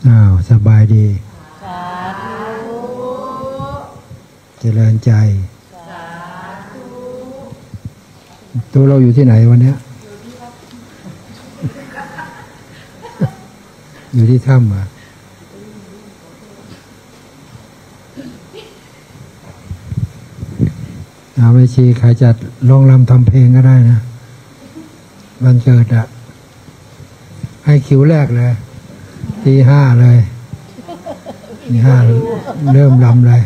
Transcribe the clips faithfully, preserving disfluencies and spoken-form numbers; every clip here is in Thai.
อ้าวสบายดีสาธุเจริญใจสาธุตัวเราอยู่ที่ไหนวันนี้อยู่ที่ถ้ำอ่ะเอาไม่ชีใครจัดลองรำทำเพลงก็ได้นะวันเกิดอ่ะให้คิวแรกเลยตีห้าเลยตีห้าเริ่มรำเลย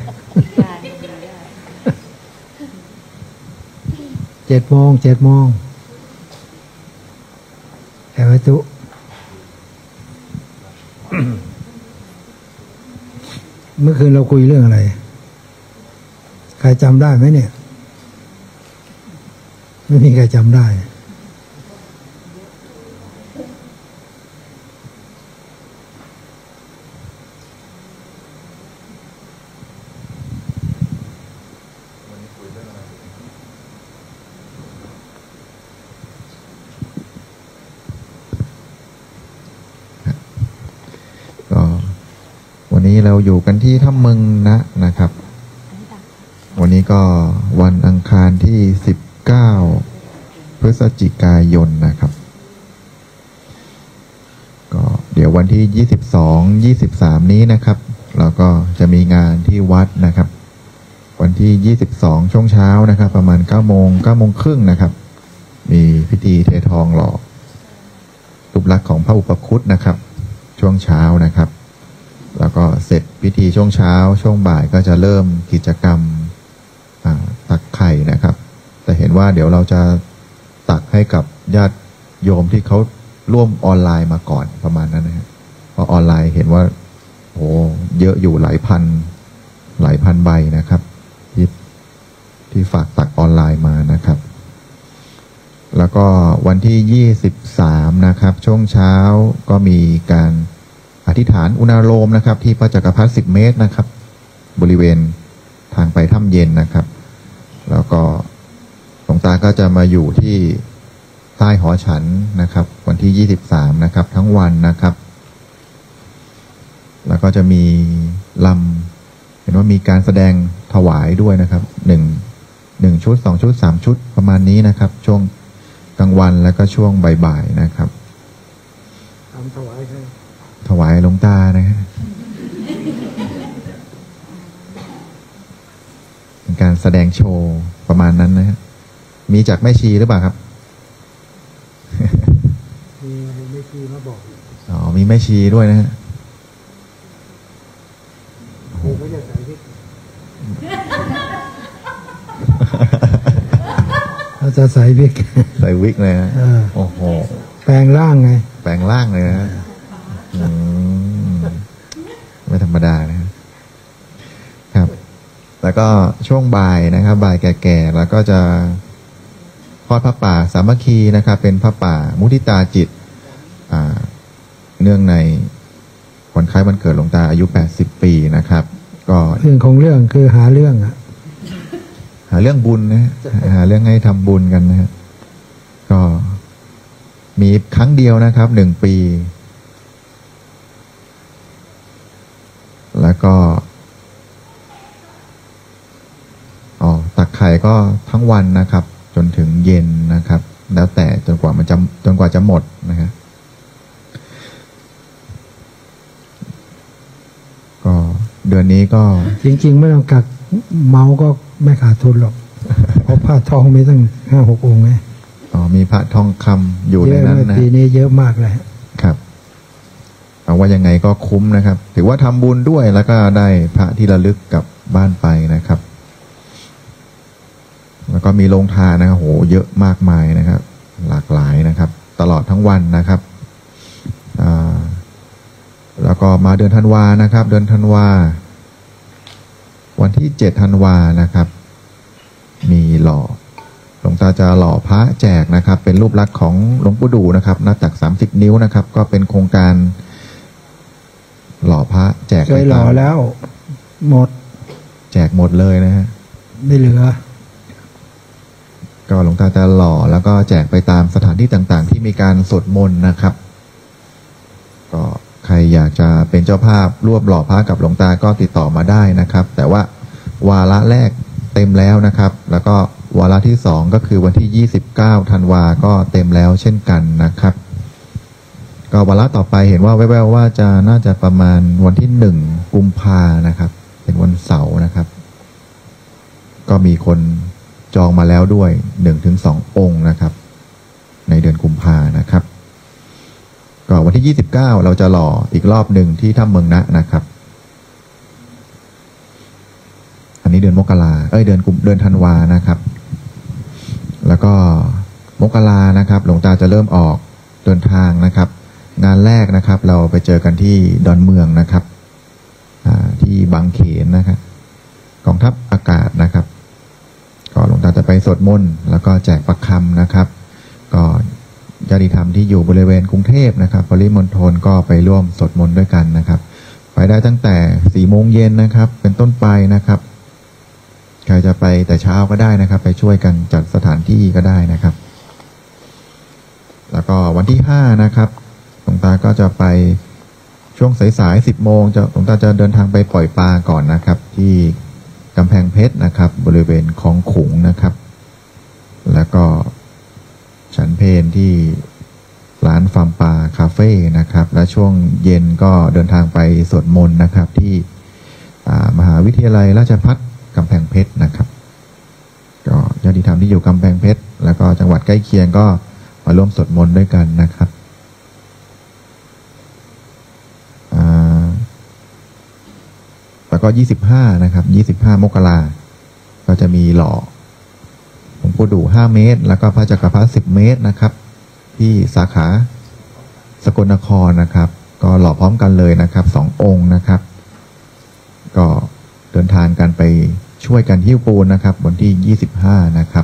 เจ็ดโมงเจ็ดโมงแอบไว้ตุเมื่อคืนเราคุยเรื่องอะไรใครจำได้ไหมเนี่ยไม่มีใครจำได้วันนี้เราอยู่กันที่ถ้ำมึงนะนะครับวันนี้ก็วันอังคารที่สิบเก้าพฤศจิกายนนะครับก็เดี๋ยววันที่ยี่สิบสอง ยี่สิบสามนี้นะครับเราก็จะมีงานที่วัดนะครับวันที่ยี่สิบสองช่วงเช้านะครับประมาณเก้าโมงเก้าโมงครึ่งนะครับมีพิธีเททองหล่อรูปลักษณ์ของพระอุปคุตนะครับช่วงเช้านะครับแล้วก็เสร็จพิธีช่วงเช้าช่วงบ่ายก็จะเริ่มกิจกรรมตักไข่นะครับแต่เห็นว่าเดี๋ยวเราจะตักให้กับญาติโยมที่เขาร่วมออนไลน์มาก่อนประมาณนั้นนะครับเพราะออนไลน์เห็นว่าโอ้เยอะอยู่หลายพันหลายพันใบนะครับที่ที่ฝากตักออนไลน์มานะครับแล้วก็วันที่ยี่สิบสามนะครับช่วงเช้าก็มีการอธิษฐานอุณาโลมนะครับที่พระจักรพรรดิสิบเมตรนะครับบริเวณทางไปถ้ำเย็นนะครับแล้วก็หลวงตาก็จะมาอยู่ที่ใต้หอฉันนะครับวันที่ยี่สิบสามนะครับทั้งวันนะครับแล้วก็จะมีลำเห็นว่ามีการแสดงถวายด้วยนะครับหนึ่งหนึ่งชุดสองชุดสามชุดประมาณนี้นะครับช่วงกลางวันแล้วก็ช่วงบ่ายๆนะครับทำถวายให้ถวายหลวงตานะครับเป็นการแสดงโชว์ประมาณนั้นนะครับมีจากแม่ชีหรือเปล่าครับมีแม่ชีมาบอกอ๋อมีแม่ชีด้วยนะฮะโอ้โหจะใส่วิกเราจะใส่วิกใส่วิกเลยนะโอ้โหแปลงร่างไงแปลงร่างเลยนะไม่ธรรมดานะครับแล้วก็ช่วงบ่ายนะครับบ่ายแก่ๆแล้วก็จะทอดพระป่าสามัคคีนะครับเป็นพระป่ามุทิตาจิตเนื่องในวันคล้ายวันเกิดหลวงตาอายุแปดสิบปีนะครับก็เรื่องของเรื่องคือหาเรื่องอะหาเรื่องบุญนะหาเรื่องให้ทำบุญกันนะก็มีครั้งเดียวนะครับหนึ่งปีแล้วก็อ๋อตักไข่ก็ทั้งวันนะครับจนถึงเย็นนะครับแล้วแต่จนกว่ามันจะจนกว่าจะหมดนะครับก็เดือนนี้ก็จริงๆไม่ต้องกักเมาก็ไม่ขาดทุนหรอกเพราะผ้าทองมีตั้งห้าหกองค์ไงอ๋อมีพระทองคำอยู่ในนั้นนะปีนี้เยอะมากเลยครับเอาว่ายังไงก็คุ้มนะครับถือว่าทำบุญด้วยแล้วก็ได้พระที่ระลึกกลับบ้านไปนะครับแล้วก็มีโรงทานนะครับโหเยอะมากมายนะครับหลากหลายนะครับตลอดทั้งวันนะครับแล้วก็มาเดือนธันวานะครับเดือนธันวาวันที่เจ็ดธันวานะครับมีหล่อหลวงตาจะหล่อพระแจกนะครับเป็นรูปลักษณ์ของหลวงปู่ดูนะครับหน้าตักสามสิบนิ้วนะครับก็เป็นโครงการหล่อพระแจกเคยหล่อแล้วหมดแจกหมดเลยนะฮะไม่เหลือก็หลวงตาจะหล่อแล้วก็แจกไปตามสถานที่ต่างๆที่มีการสวดมนต์นะครับก็ใใครอยากจะเป็นเจ้าภาพร่วมหล่อพระกับหลวงตาก็ติดต่อมาได้นะครับแต่ว่าวาระแรกเต็มแล้วนะครับแล้วก็วาระที่สองก็คือวันที่ยี่สิบเก้าธันวาก็เต็มแล้วเช่นกันนะครับก็วาระต่อไปเห็นว่าแว่วๆว่าจะน่าจะประมาณวันที่หนึ่งกุมภานะครับเป็นวันเสาร์นะครับก็มีคนจองมาแล้วด้วยหนึ่งถึงสององค์นะครับในเดือนกุมภานะครับก็วันที่ยี่สิบเก้าเราจะหล่ออีกรอบหนึ่งที่ถ้ำเมืองนะนะครับอันนี้เดือนมกราเอ้ยเดือนกุมเดือนธันวานะครับแล้วก็มกรานะครับหลวงตาจะเริ่มออกเดินทางนะครับงานแรกนะครับเราไปเจอกันที่ดอนเมืองนะครับที่บางเขนนะครับกองทัพอากาศนะครับก็หลวงตาจะไปสวดมนต์แล้วก็แจกประคำนะครับก็ญาติธรรมที่อยู่บริเวณกรุงเทพนะครับปริมณฑลก็ไปร่วมสวดมนต์ด้วยกันนะครับไปได้ตั้งแต่สี่โมงเย็นนะครับเป็นต้นไปนะครับใครจะไปแต่เช้าก็ได้นะครับไปช่วยกันจัดสถานที่ก็ได้นะครับแล้วก็วันที่ห้านะครับหลวงตาก็จะไปช่วงสายๆสิบโมงจะหลวงตาจะเดินทางไปปล่อยปลาก่อนนะครับที่กำแพงเพชรนะครับบริเวณคลองขุงนะครับแล้วก็ฉันเพลที่ร้านฟาร์มปลาคาเฟ่นะครับและช่วงเย็นก็เดินทางไปสวดมนต์นะครับที่มหาวิทยาลัยราชภัฏกำแพงเพชรนะครับก็ญาติธรรมที่อยู่กำแพงเพชรแล้วก็จังหวัดใกล้เคียงก็มาร่วมสวดมนต์ด้วยกันนะครับแล้วก็ยี่สิบห้านะครับยี่สิบห้ามกราก็จะมีหล่อหลวงปู่ดูห้าเมตรแล้วก็พระจักรพรรดิสิบเมตรนะครับที่สาขาสกลนครนะครับก็หล่อพร้อมกันเลยนะครับสององค์นะครับก็เดินทางกันไปช่วยกันหิ้วปูนนะครับวันที่ยี่สิบห้านะครับ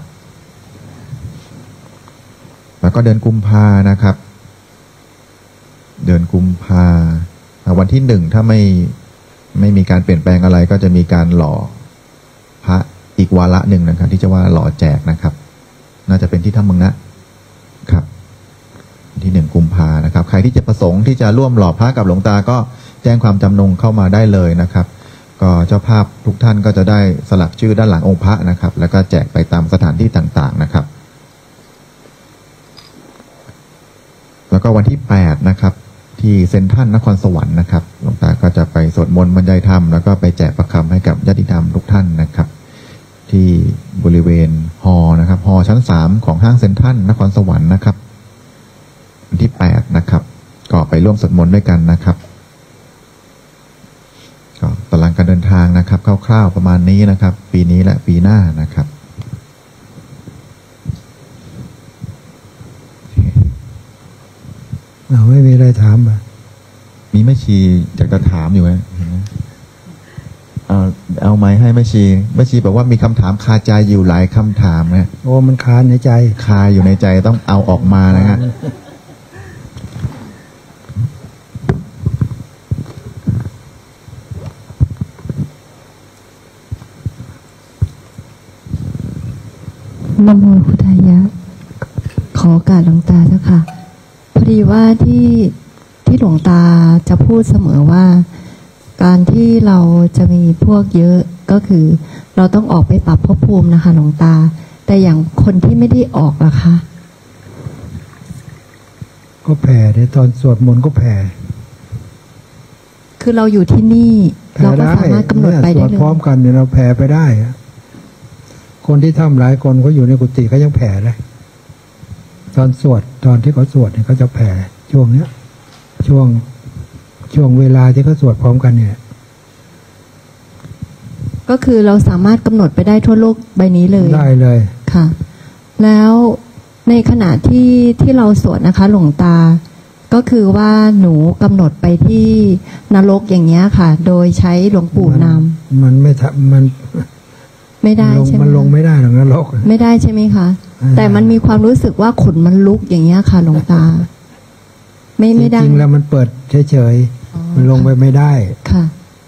แล้วก็เดือนกุมภานะครับเดือนกุมภาวันที่หนึ่งถ้าไม่ไม่มีการเปลี่ยนแปลงอะไรก็จะมีการหล่อพระอีกวาระหนึ่งนะครับที่จะว่าหล่อแจกนะครับน่าจะเป็นที่ถ้ำเมืองนะครับที่หนึ่งกุมภานะครับใครที่จะประสงค์ที่จะร่วมหล่อพระกับหลวงตาก็แจ้งความจำนงเข้ามาได้เลยนะครับก็เจ้าภาพทุกท่านก็จะได้สลักชื่อด้านหลังองค์พระนะครับแล้วก็แจกไปตามสถานที่ต่างๆนะครับแล้วก็วันที่แปดนะครับที่เซ็นทรัลนครสวรรค์นะครับหลวงตาก็จะไปสวดมนต์บรรยายธรรมแล้วก็ไปแจกประคำให้กับญาติธรรมทุกท่านนะครับที่บริเวณฮอนะครับฮอชั้นสามของห้างเซ็นทรัลนครสวรรค์นะครับวันที่แปดนะครับก็ไปร่วมสวดมนต์ด้วยกันนะครับก็ตารางการเดินทางนะครับคร่าวๆประมาณนี้นะครับปีนี้และปีหน้านะครับเราไม่มีอะไรถามอ่ะมีแม่ชีอยากจะถามอยู่ไหมเอาเอาไม้ให้แม่ชีแม่ชีบอกว่ามีคำถามคาใจอยู่หลายคำถามนะโอ้มันคาในใจคาอยู่ในใจต้องเอาออกมานะฮะนะโมพุทธายะขอโอกาสหลวงตาเจ้าค่ะพอดีว่าที่ที่หลวงตาจะพูดเสมอว่าการที่เราจะมีพวกเยอะก็คือเราต้องออกไปปรับภพภูมินะคะหลวงตาแต่อย่างคนที่ไม่ได้ออกล่ะคะก็แผ่ในตอนสวดมนต์ก็แผ่คือเราอยู่ที่นี่เราก็สามารถกำหนดไปได้เลยพร้อมกันเนี่ยเราแผ่ไปได้คนที่ทำหลายคนเขาอยู่ในกุฏิเขายังแผ่เลยตอนสวดตอนที่เขาสวดเนี่ยเขาจะแผ่ช่วงเนี้ยช่วงช่วงเวลาที่เขาสวดพร้อมกันเนี่ยก็คือเราสามารถกำหนดไปได้ทั่วโลกใบนี้เลยได้เลยค่ะแล้วในขณะที่ที่เราสวดนะคะหลวงตาก็คือว่าหนูกำหนดไปที่นรกอย่างเงี้ยค่ะโดยใช้หลวงปู่นำมันไม่ทำมันไม่ได้ใช่ไหมมันลงไม่ได้หรอกนรกไม่ได้ใช่ไหมคะแต่มันมีความรู้สึกว่าขนมันลุกอย่างเงี้ยค่ะหลวงตาไม่ไม่ได้จริงๆแล้วมันเปิดเฉยๆมันลงไปไม่ได้ค่ะ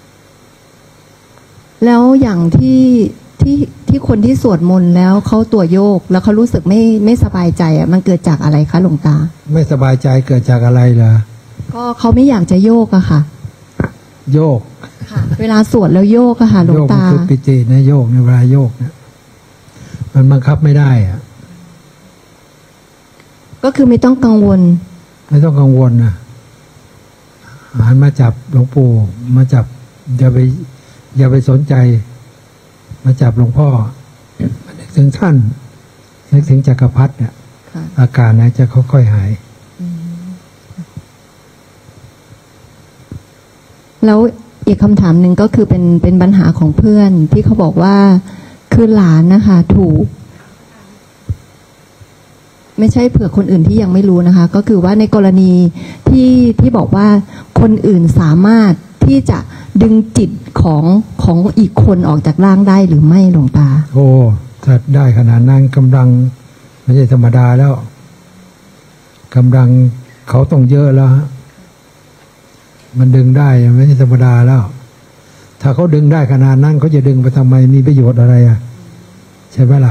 แล้วอย่างที่ที่ที่คนที่สวดมนต์แล้วเขาตัวโยกแล้วเขารู้สึกไม่ไม่สบายใจอ่ะมันเกิดจากอะไรคะหลวงตาไม่สบายใจเกิดจากอะไรล่ะกก็เขาไม่อยากจะโยกอะค่ะโยกค่ะ เวลาสวดแล้วโยกอะค่ะหลวโยงกมันตาคือปิตินะโยกในเวลาโยกเนี่ยมันบังคับไม่ได้อะก็คือไม่ต้องกังวลไม่ต้องกังวลนะหันมาจับหลวงปู่มาจับอย่าไปอย่าไปสนใจ มาจับหลวงพ่อมานึกถึงท่านนึกถึงจักรพรรดิเนี่ยค่ะอาการนะจะค่อยๆหายแล้วอีกคำถามหนึ่งก็คือเป็นเป็นปัญหาของเพื่อนที่เขาบอกว่าคือหลานนะคะถูก ไม่ใช่เผื่อคนอื่นที่ยังไม่รู้นะคะ ก็คือว่าในกรณีที่ที่บอกว่าคนอื่นสามารถที่จะดึงจิตของของอีกคนออกจากร่างได้หรือไม่หลวงตาโอ้ถ้าได้ขนาดนั้นกำลังไม่ใช่ธรรมดาแล้วกำลังเขาต้องเยอะแล้วฮะมันดึงได้ไม่ใช่ธรรมดาแล้ว ถ้าเขาดึงได้ขนาดนั้นเขาจะดึงไปทำไมมีประโยชน์อะไรอ่ะใช่ไหมล่ะ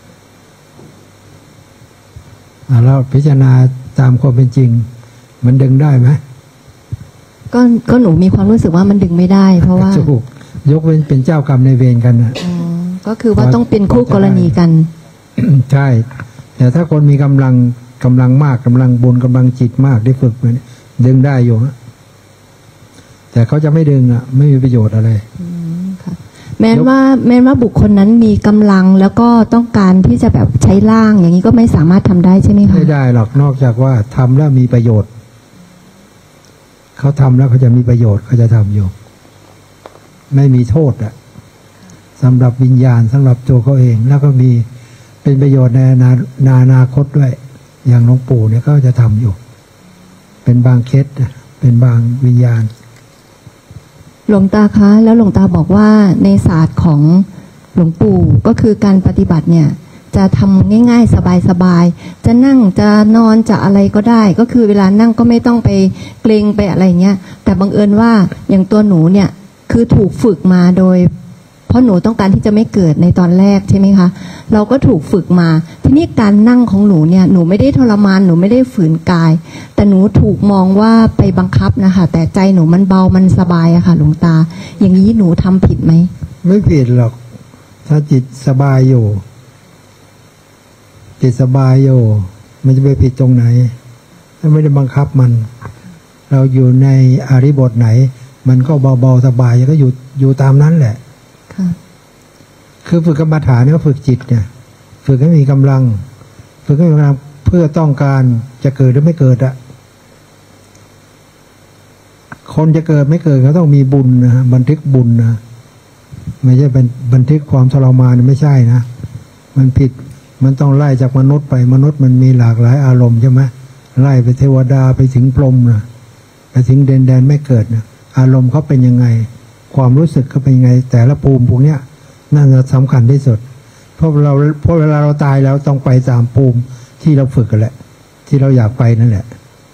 อ่ะแล้วพิจารณาตามความเป็นจริง มันดึงได้ไหมก็ก็หนูมีความรู้สึกว่ามันดึงไม่ได้ เพราะว่าถูกยกเว้นเป็นเจ้ากรรมในายเวรกันนะอ๋อก็คือว่าต้องเป็นคู่กรณีกันใช่ แต่ถ้าคนมีกำลังกำลังมากกำลังบุญกำลังจิตมากได้ฝึกมันดึงได้อยู่ฮะแต่เขาจะไม่ดึงอ่ะ ไม่มีประโยชน์อะไรอืมค่ะแม้ว่าแม้ว่าบุคคลนั้นมีกำลังแล้วก็ต้องการที่จะแบบใช้ร่าง อย่างนี้ก็ไม่สามารถทำได้ใช่ไหมคะไม่ได้หรอกนอกจากว่าทำแล้วมีประโยชน์เขาทำแล้วเขาจะมีประโยชน์เขาจะทำอยู่ ไม่มีโทษอ่ะสำหรับวิญญาณสำหรับตัวเขาเอง แล้วก็มีเป็นประโยชน์ในอนาในอนาคตด้วย อย่างหลวงปู่เนี่ยก็จะทำอยู่ เป็นบางเคสนะเป็นบางวิญญาณหลวงตาคะแล้วหลวงตาบอกว่าในศาสตร์ของหลวงปู่ก็คือการปฏิบัติเนี่ยจะทำง่ายๆสบายๆจะนั่งจะนอนจะอะไรก็ได้ ก็คือเวลานั่งก็ไม่ต้องไปเกรงไปอะไรเงี้ยแต่บังเอิญว่าอย่างตัวหนูเนี่ยคือถูกฝึกมาโดย เพราะหนูต้องการที่จะไม่เกิดในตอนแรกใช่ไหมคะเราก็ถูกฝึกมาทีนี้การนั่งของหนูเนี่ยหนูไม่ได้ทรมานหนูไม่ได้ฝืนกาย แต่หนูถูกมองว่าไปบังคับนะคะแต่ใจหนูมันเบามันสบายอะค่ะหลวงตา อย่างนี้หนูทำผิดไหมไม่ผิดหรอก ถ้าจิตสบายอยู่ จิตสบายอยู่ มันจะไปผิดตรงไหนถ้าไม่ได้บังคับมัน เราอยู่ในอาริบทไหน มันก็เบาๆสบายก็อยู่อยู่ตามนั้นแหละค่ะคือฝึกกรรมฐานเนี่ยก็ฝึกจิตเนี่ยฝึกให้มีกำลัง ฝึกให้มีกำลังเพื่อต้องการจะเกิดหรือไม่เกิดอะคนจะเกิดไม่เกิดเขาต้องมีบุญนะฮะบันทึกบุญนะไม่ใช่เป็นบันทึกความทรมานไม่ใช่นะมันผิดมันต้องไล่จากมนุษย์ไปมนุษย์มันมีหลากหลายอารมณ์ใช่ไหมไล่ไปเทวดาไปถึงพรหมนะไปถึงเดนแดนไม่เกิดนะอารมณ์เขาเป็นยังไงความรู้สึกเขาเป็นยังไง แต่ละภูมิพวกเนี้ยนั่นสำคัญที่สุดเพราะเราเพราะเวลาเราตายแล้วต้องไปตามภูมิที่เราฝึกกันแหละ ที่เราอยากไปนั่นแหละ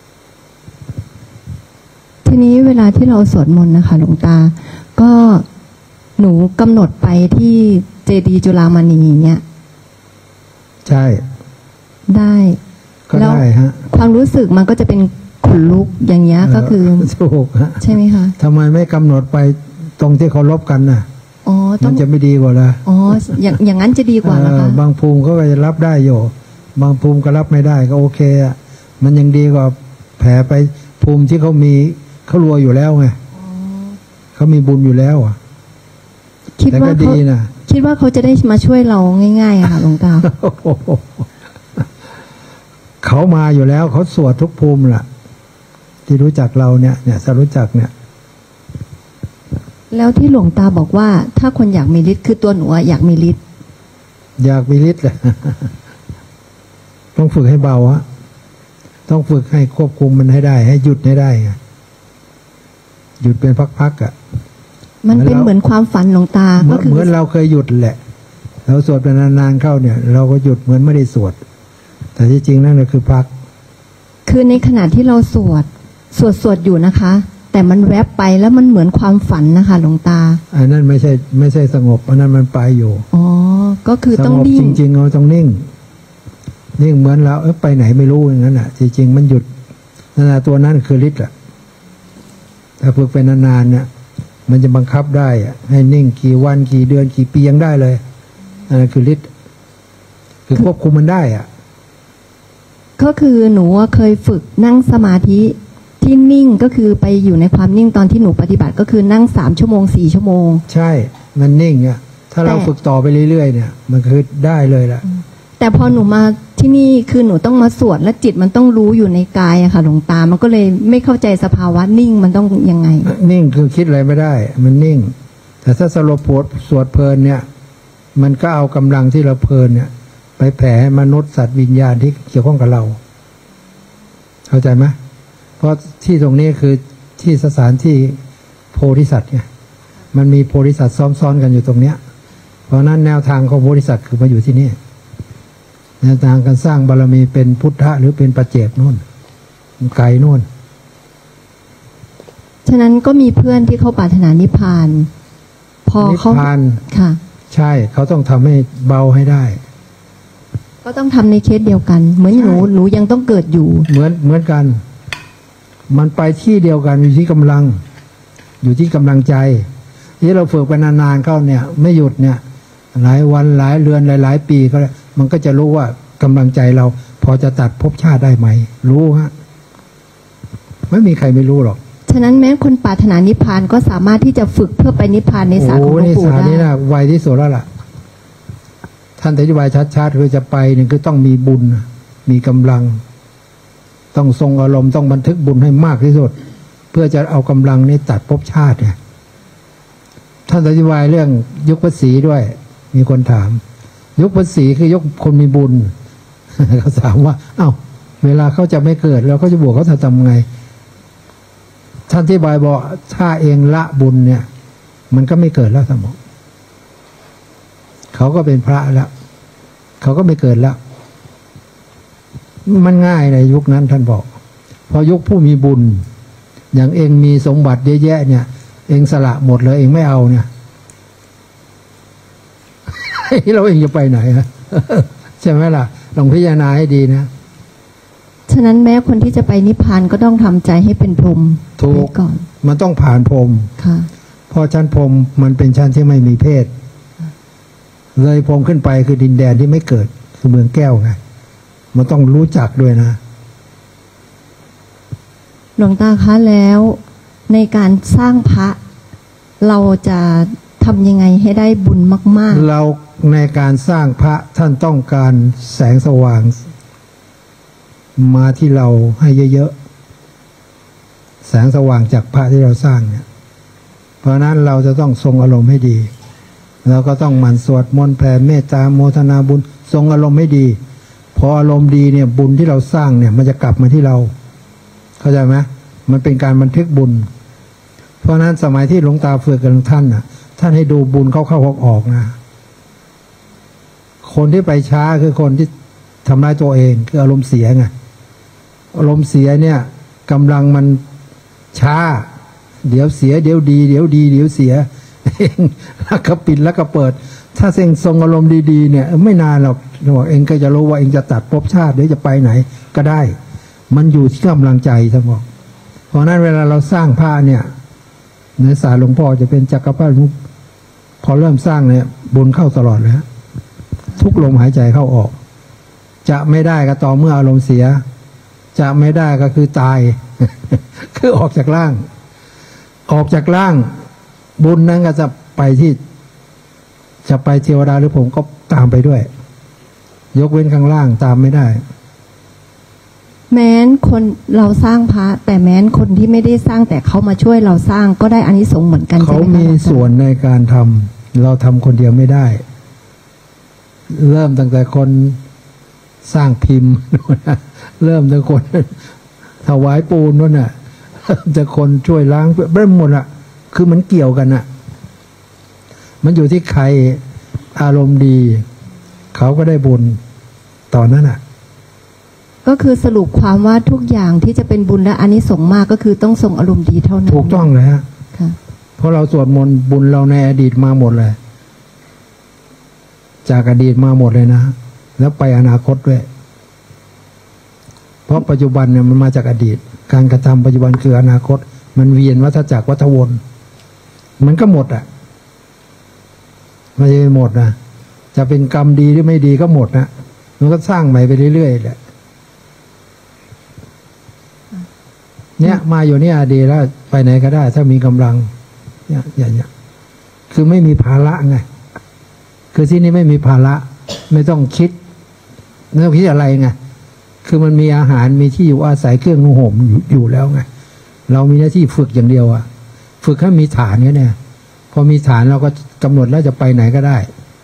ทีนี้เวลาที่เราสวดมนต์นะคะหลวงตาก็หนูกำหนดไปที่เจดีย์จุฬามณีเนี่ยใช่ได้ก็ได้ฮะความรู้สึกมันก็จะเป็นขนลุกอย่างเงี้ยก็คือถูกฮะใช่ไหมคะทำไมไม่กำหนดไปตรงที่เขารบกันน่ะอ๋อต้มัอน งจะไม่ดีกว่าละอ๋ออย่างอย่างนั้นจะดีกว่าเหรอเอคะอบางภูมิเขาก็จะรับได้อยู่บางภูมิก็รับไม่ได้ก็โอเคอ่ะมันยังดีกว่าแผลไปภูมิที่เขามีเขารวยอยู่แล้วไงเขามีบุญอยู่แล้วอ่ะคิดแต่ว่าก็เขาดีนะคิดว่าเขาจะได้มาช่วยเราง่ายๆอะค่ะหลวงตาเขามาอยู่แล้วเขาสวดทุกภูมิล่ะ ที่รู้จักเราเนี่ยเนี่ยสรู้จักเนี่ยแล้วที่หลวงตาบอกว่า ถ้าคนอยากมีฤทธิ์คือตัวหนูอะอยากมีฤทธิ์อยากมีฤทธิ์แหละ ต้องฝึกให้เบาฮะต้องฝึกให้ควบคุมมันให้ได้ ให้หยุดให้ได้ไงหยุดเป็นพักๆอ่ะมันเป็นเหมือนความฝันหลวงตาเหมืก็อนคือเหมือนเราเคยหยุดแหละ เราสวดไปนานๆเข้าเนี่ย เราก็หยุดเหมือนไม่ได้สวด แต่ที่จริงนั่นก็คือพักคือในขณะที่เราสวดสวดสวดอยู่นะคะ แต่มันแวบไปแล้วมันเหมือนความฝันนะคะหลวงตาอันนั้นไม่ใช่ไม่ใช่สงบอันนั้นมันไปอยู่อ๋อก็คือสต้องงบนิ่จงริงๆเราต้องนิ่ง นิ่งเหมือนเราเออไปไหนไม่รู้อย่างนั้นอ่ะจริงๆมันหยุดนั่นแหละตัวนั้นคือฤทธิ์อ่ะถ้าฝึกไปนานๆเนี่ยมันจะบังคับได้อะให้นิ่งกี่วันกี่เดือนกี่ปียังได้เลยอันนั้นคือฤทธิ์คือควบคุมมันได้อะก็คือหนูเคยฝึกนั่งสมาธิที่นิ่งก็คือไปอยู่ในความนิ่งตอนที่หนูปฏิบัติก็คือนั่งสามชั่วโมงสี่ชั่วโมงใช่มันนิ่งอ่ะถ้าเราฝึกต่อไปเรื่อยๆเนี่ยมันคือได้เลยแหละแต่พอหนูมาที่นี่คือหนูต้องมาสวดและจิตมันต้องรู้อยู่ในกายอะค่ะหลวงตามันก็เลยไม่เข้าใจสภาวะนิ่งมันต้องยังไงนิ่งคือคิดอะไรไม่ได้มันนิ่งแต่ถ้าสโลโพธสวดเพลินเนี่ยมันก็เอากำลังที่เราเพลินเนี่ยไปแผ่ให้มนุษย์สัตว์วิญญาณที่เกี่ยวข้องกับเราเข้าใจไหมเพราะที่ตรงนี้คือที่สถานที่โพธิสัตว์เนี่ยมันมีโพธิสัตว์ซ้อนๆกันอยู่ตรงเนี้ยเพราะนั้นแนวทางของโพธิสัตว์คือมาอยู่ที่นี่แนวทางการสร้างบารมีเป็นพุทธะหรือเป็นปัจเจกนู่นไกลนู่นฉะนั้นก็มีเพื่อนที่เขาปรารถนานิพพานพอเขานิพพานค่ะใช่เขาต้องทำให้เบาให้ได้ก็ต้องทำในเคสเดียวกันเหมือนหนูหนูยังต้องเกิดอยู่เหมือนเหมือนกันมันไปที่เดียวกันอยู่ที่กำลังอยู่ที่กำลังใจที่เราฝึกไปนานๆเข้าเนี่ยไม่หยุดเนี่ยหลายวันหลายเดือนหลายๆปีก็มันก็จะรู้ว่ากำลังใจเราพอจะตัดภพชาติได้ไหมรู้ฮะไม่มีใครไม่รู้หรอกฉะนั้นแม้คนปรารถนานิพพานก็สามารถที่จะฝึกเพื่อไปนิพพานในศาสตร์ของหลวงปู่ได้โอ้ในศาสตร์นี้นะไวที่สุดแล้วล่ะท่านอธิบายชัดๆคือจะไปนี่คือต้องมีบุญมีกำลังต้องทรงอารมณ์ต้องบันทึกบุญให้มากที่สุดเพื่อจะเอากำลังนี้ตัดภพชาติเนี่ยท่านอธิบายเรื่องยกภาษีด้วยมีคนถามยกภาษีคือยกคนมีบุญเขาถามว่าเอ้าเวลาเขาจะไม่เกิดแล้วเขาจะบวกเขาจะทำไงท่านอธิบายบอกถ้าเองละบุญเนี่ยมันก็ไม่เกิดแล้วสมองเขาก็เป็นพระแล้วเขาก็ไม่เกิดแล้วมันง่ายในยุคนั้นท่านบอกพอยุคผู้มีบุญอย่างเองมีสมบัติเยอะแยะเนี่ยเองสละหมดเลยเองไม่เอาเนี่ยเราเองจะไปไหนฮะใช่ไหมล่ะลองพิจารณาให้ดีนะฉะนั้นแม้คนที่จะไปนิพพานก็ต้องทำใจให้เป็นพรหมถูกก่อนมันต้องผ่านพรหมค่ะเพราะชั้นพรหมมันเป็นชั้นที่ไม่มีเพศเลยพรหมขึ้นไปคือดินแดนที่ไม่เกิดคือเมืองแก้วไงมันต้องรู้จักด้วยนะหลวงตาคะแล้วในการสร้างพระเราจะทำยังไงให้ได้บุญมากๆเราในการสร้างพระท่านต้องการแสงสว่างมาที่เราให้เยอะๆแสงสว่างจากพระที่เราสร้างเนี่ยเพราะนั้นเราจะต้องทรงอารมณ์ให้ดีเราก็ต้องหมั่นสวดมนต์แผ่เมตตาโมทนาบุญทรงอารมณ์ให้ดีพออารมณ์ดีเนี่ยบุญที่เราสร้างเนี่ยมันจะกลับมาที่เราเข้าใจไหมมันเป็นการบันทึกบุญเพราะนั้นสมัยที่หลวงตาฝึกกับท่านน่ะท่านให้ดูบุญเข้าๆออกๆนะคนที่ไปช้าคือคนที่ทำร้ายตัวเองคืออารมณ์เสียไงอารมณ์เสียเนี่ยกำลังมันช้าเดี๋ยวเสียเดี๋ยวดีเดี๋ยวดีเดี๋ยวเสียเองแล้วก็ปิดแล้วก็เปิดถ้าเซ็งทรงอารมณ์ดีๆเนี่ยไม่นานหรอกบอกเองก็จะรู้ว่าเองจะตัดภพชาติหรือจะไปไหนก็ได้มันอยู่ที่กำลังใจทั้งหมดเพราะนั้นเวลาเราสร้างผ้าเนี่ยในศาลหลวงพ่อจะเป็นจักรพรรดิพอเริ่มสร้างเนี่ยบุญเข้าตลอดเลยฮะทุกลมหายใจเข้าออกจะไม่ได้ก็ต่อเมื่ออารมณ์เสียจะไม่ได้ก็คือตาย คือออกจากร่างออกจากร่างบุญนั้นก็จะไปที่จะไปเทวดาหรือผมก็ตามไปด้วยยกเว้นข้างล่างตามไม่ได้แม้นคนเราสร้างพระแต่แม้นคนที่ไม่ได้สร้างแต่เขามาช่วยเราสร้างก็ได้อานิสงส์เหมือนกันเขามีส่วนในการทำเราทำคนเดียวไม่ได้เริ่มตั้งแต่คนสร้างพิมพ์เริ่มตั้งคนถวายปูนนู่นน่ะจะคนช่วยล้างเริ่มหมดอ่ะคือมันเกี่ยวกันอ่ะมันอยู่ที่ใครอารมณ์ดีเขาก็ได้บุญตอนนั้นอ่ะก็คือสรุปความว่าทุกอย่างที่จะเป็นบุญและอานิสงส์มากก็คือต้องทรงอารมณ์ดีเท่านั้นถูกต้องเลยฮะเพราะเราสวดมนต์บุญเราในอดีตมาหมดเลยจากอดีตมาหมดเลยนะแล้วไปอนาคตด้วยเพราะปัจจุบันเนี่ยมันมาจากอดีตการกระทำปัจจุบันคืออนาคตมันเวียนวัฏจักรวัฏวนมันก็หมดอ่ะไม่ใช่หมดนะจะเป็นกรรมดีหรือไม่ดีก็หมดนะมันก็สร้างใหม่ไปเรื่อยๆแหละเนี่ยมาอยู่เนี่ยดีแล้วไปไหนก็ได้ ถ้ามีกำลังเนี่ยอย่างเงี้ยคือไม่มีภาระไงคือที่นี่ไม่มีภาระไม่ต้องคิดไม่ต้องคิดอะไรไงคือมันมีอาหารมีที่อยู่อาศัยเครื่องนุ่งห่มอยู่แล้วไงเรามีหน้าที่ฝึกอย่างเดียวอะฝึกให้มีฐานเนี่ยพอมีฐานเราก็กำหนดแล้วจะไปไหนก็ได้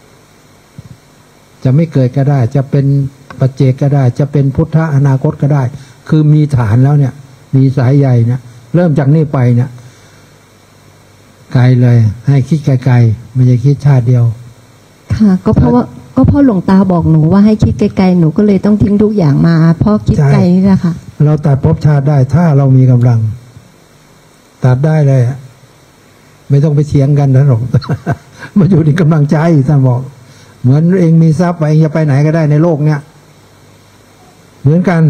จะไม่เกิดก็ได้จะเป็นปัจเจกก็ได้จะเป็นพุทธะอนาคตก็ได้คือมีฐานแล้วเนี่ยมีสายใยเนี่ยเริ่มจากนี้ไปเนี่ยไกลเลยให้คิดไกลๆไม่ใช่คิดชาติเดียวค่ะก็เพราะว่าก็เพราะหลวงตาบอกหนูว่าให้คิดไกลๆหนูก็เลยต้องทิ้งทุกอย่างมาเพราะคิดไกลนี่แหละค่ะเราตัดภพชาติได้ถ้าเรามีกำลังตัดได้เลยไม่ต้องไปเถียงกันนะหรอก มาอยู่ในกำลังใจท่านบอกเหมือนเองมีทรัพย์เองจะไปไหนก็ได้ในโลกเนี้ยเหมือนกัน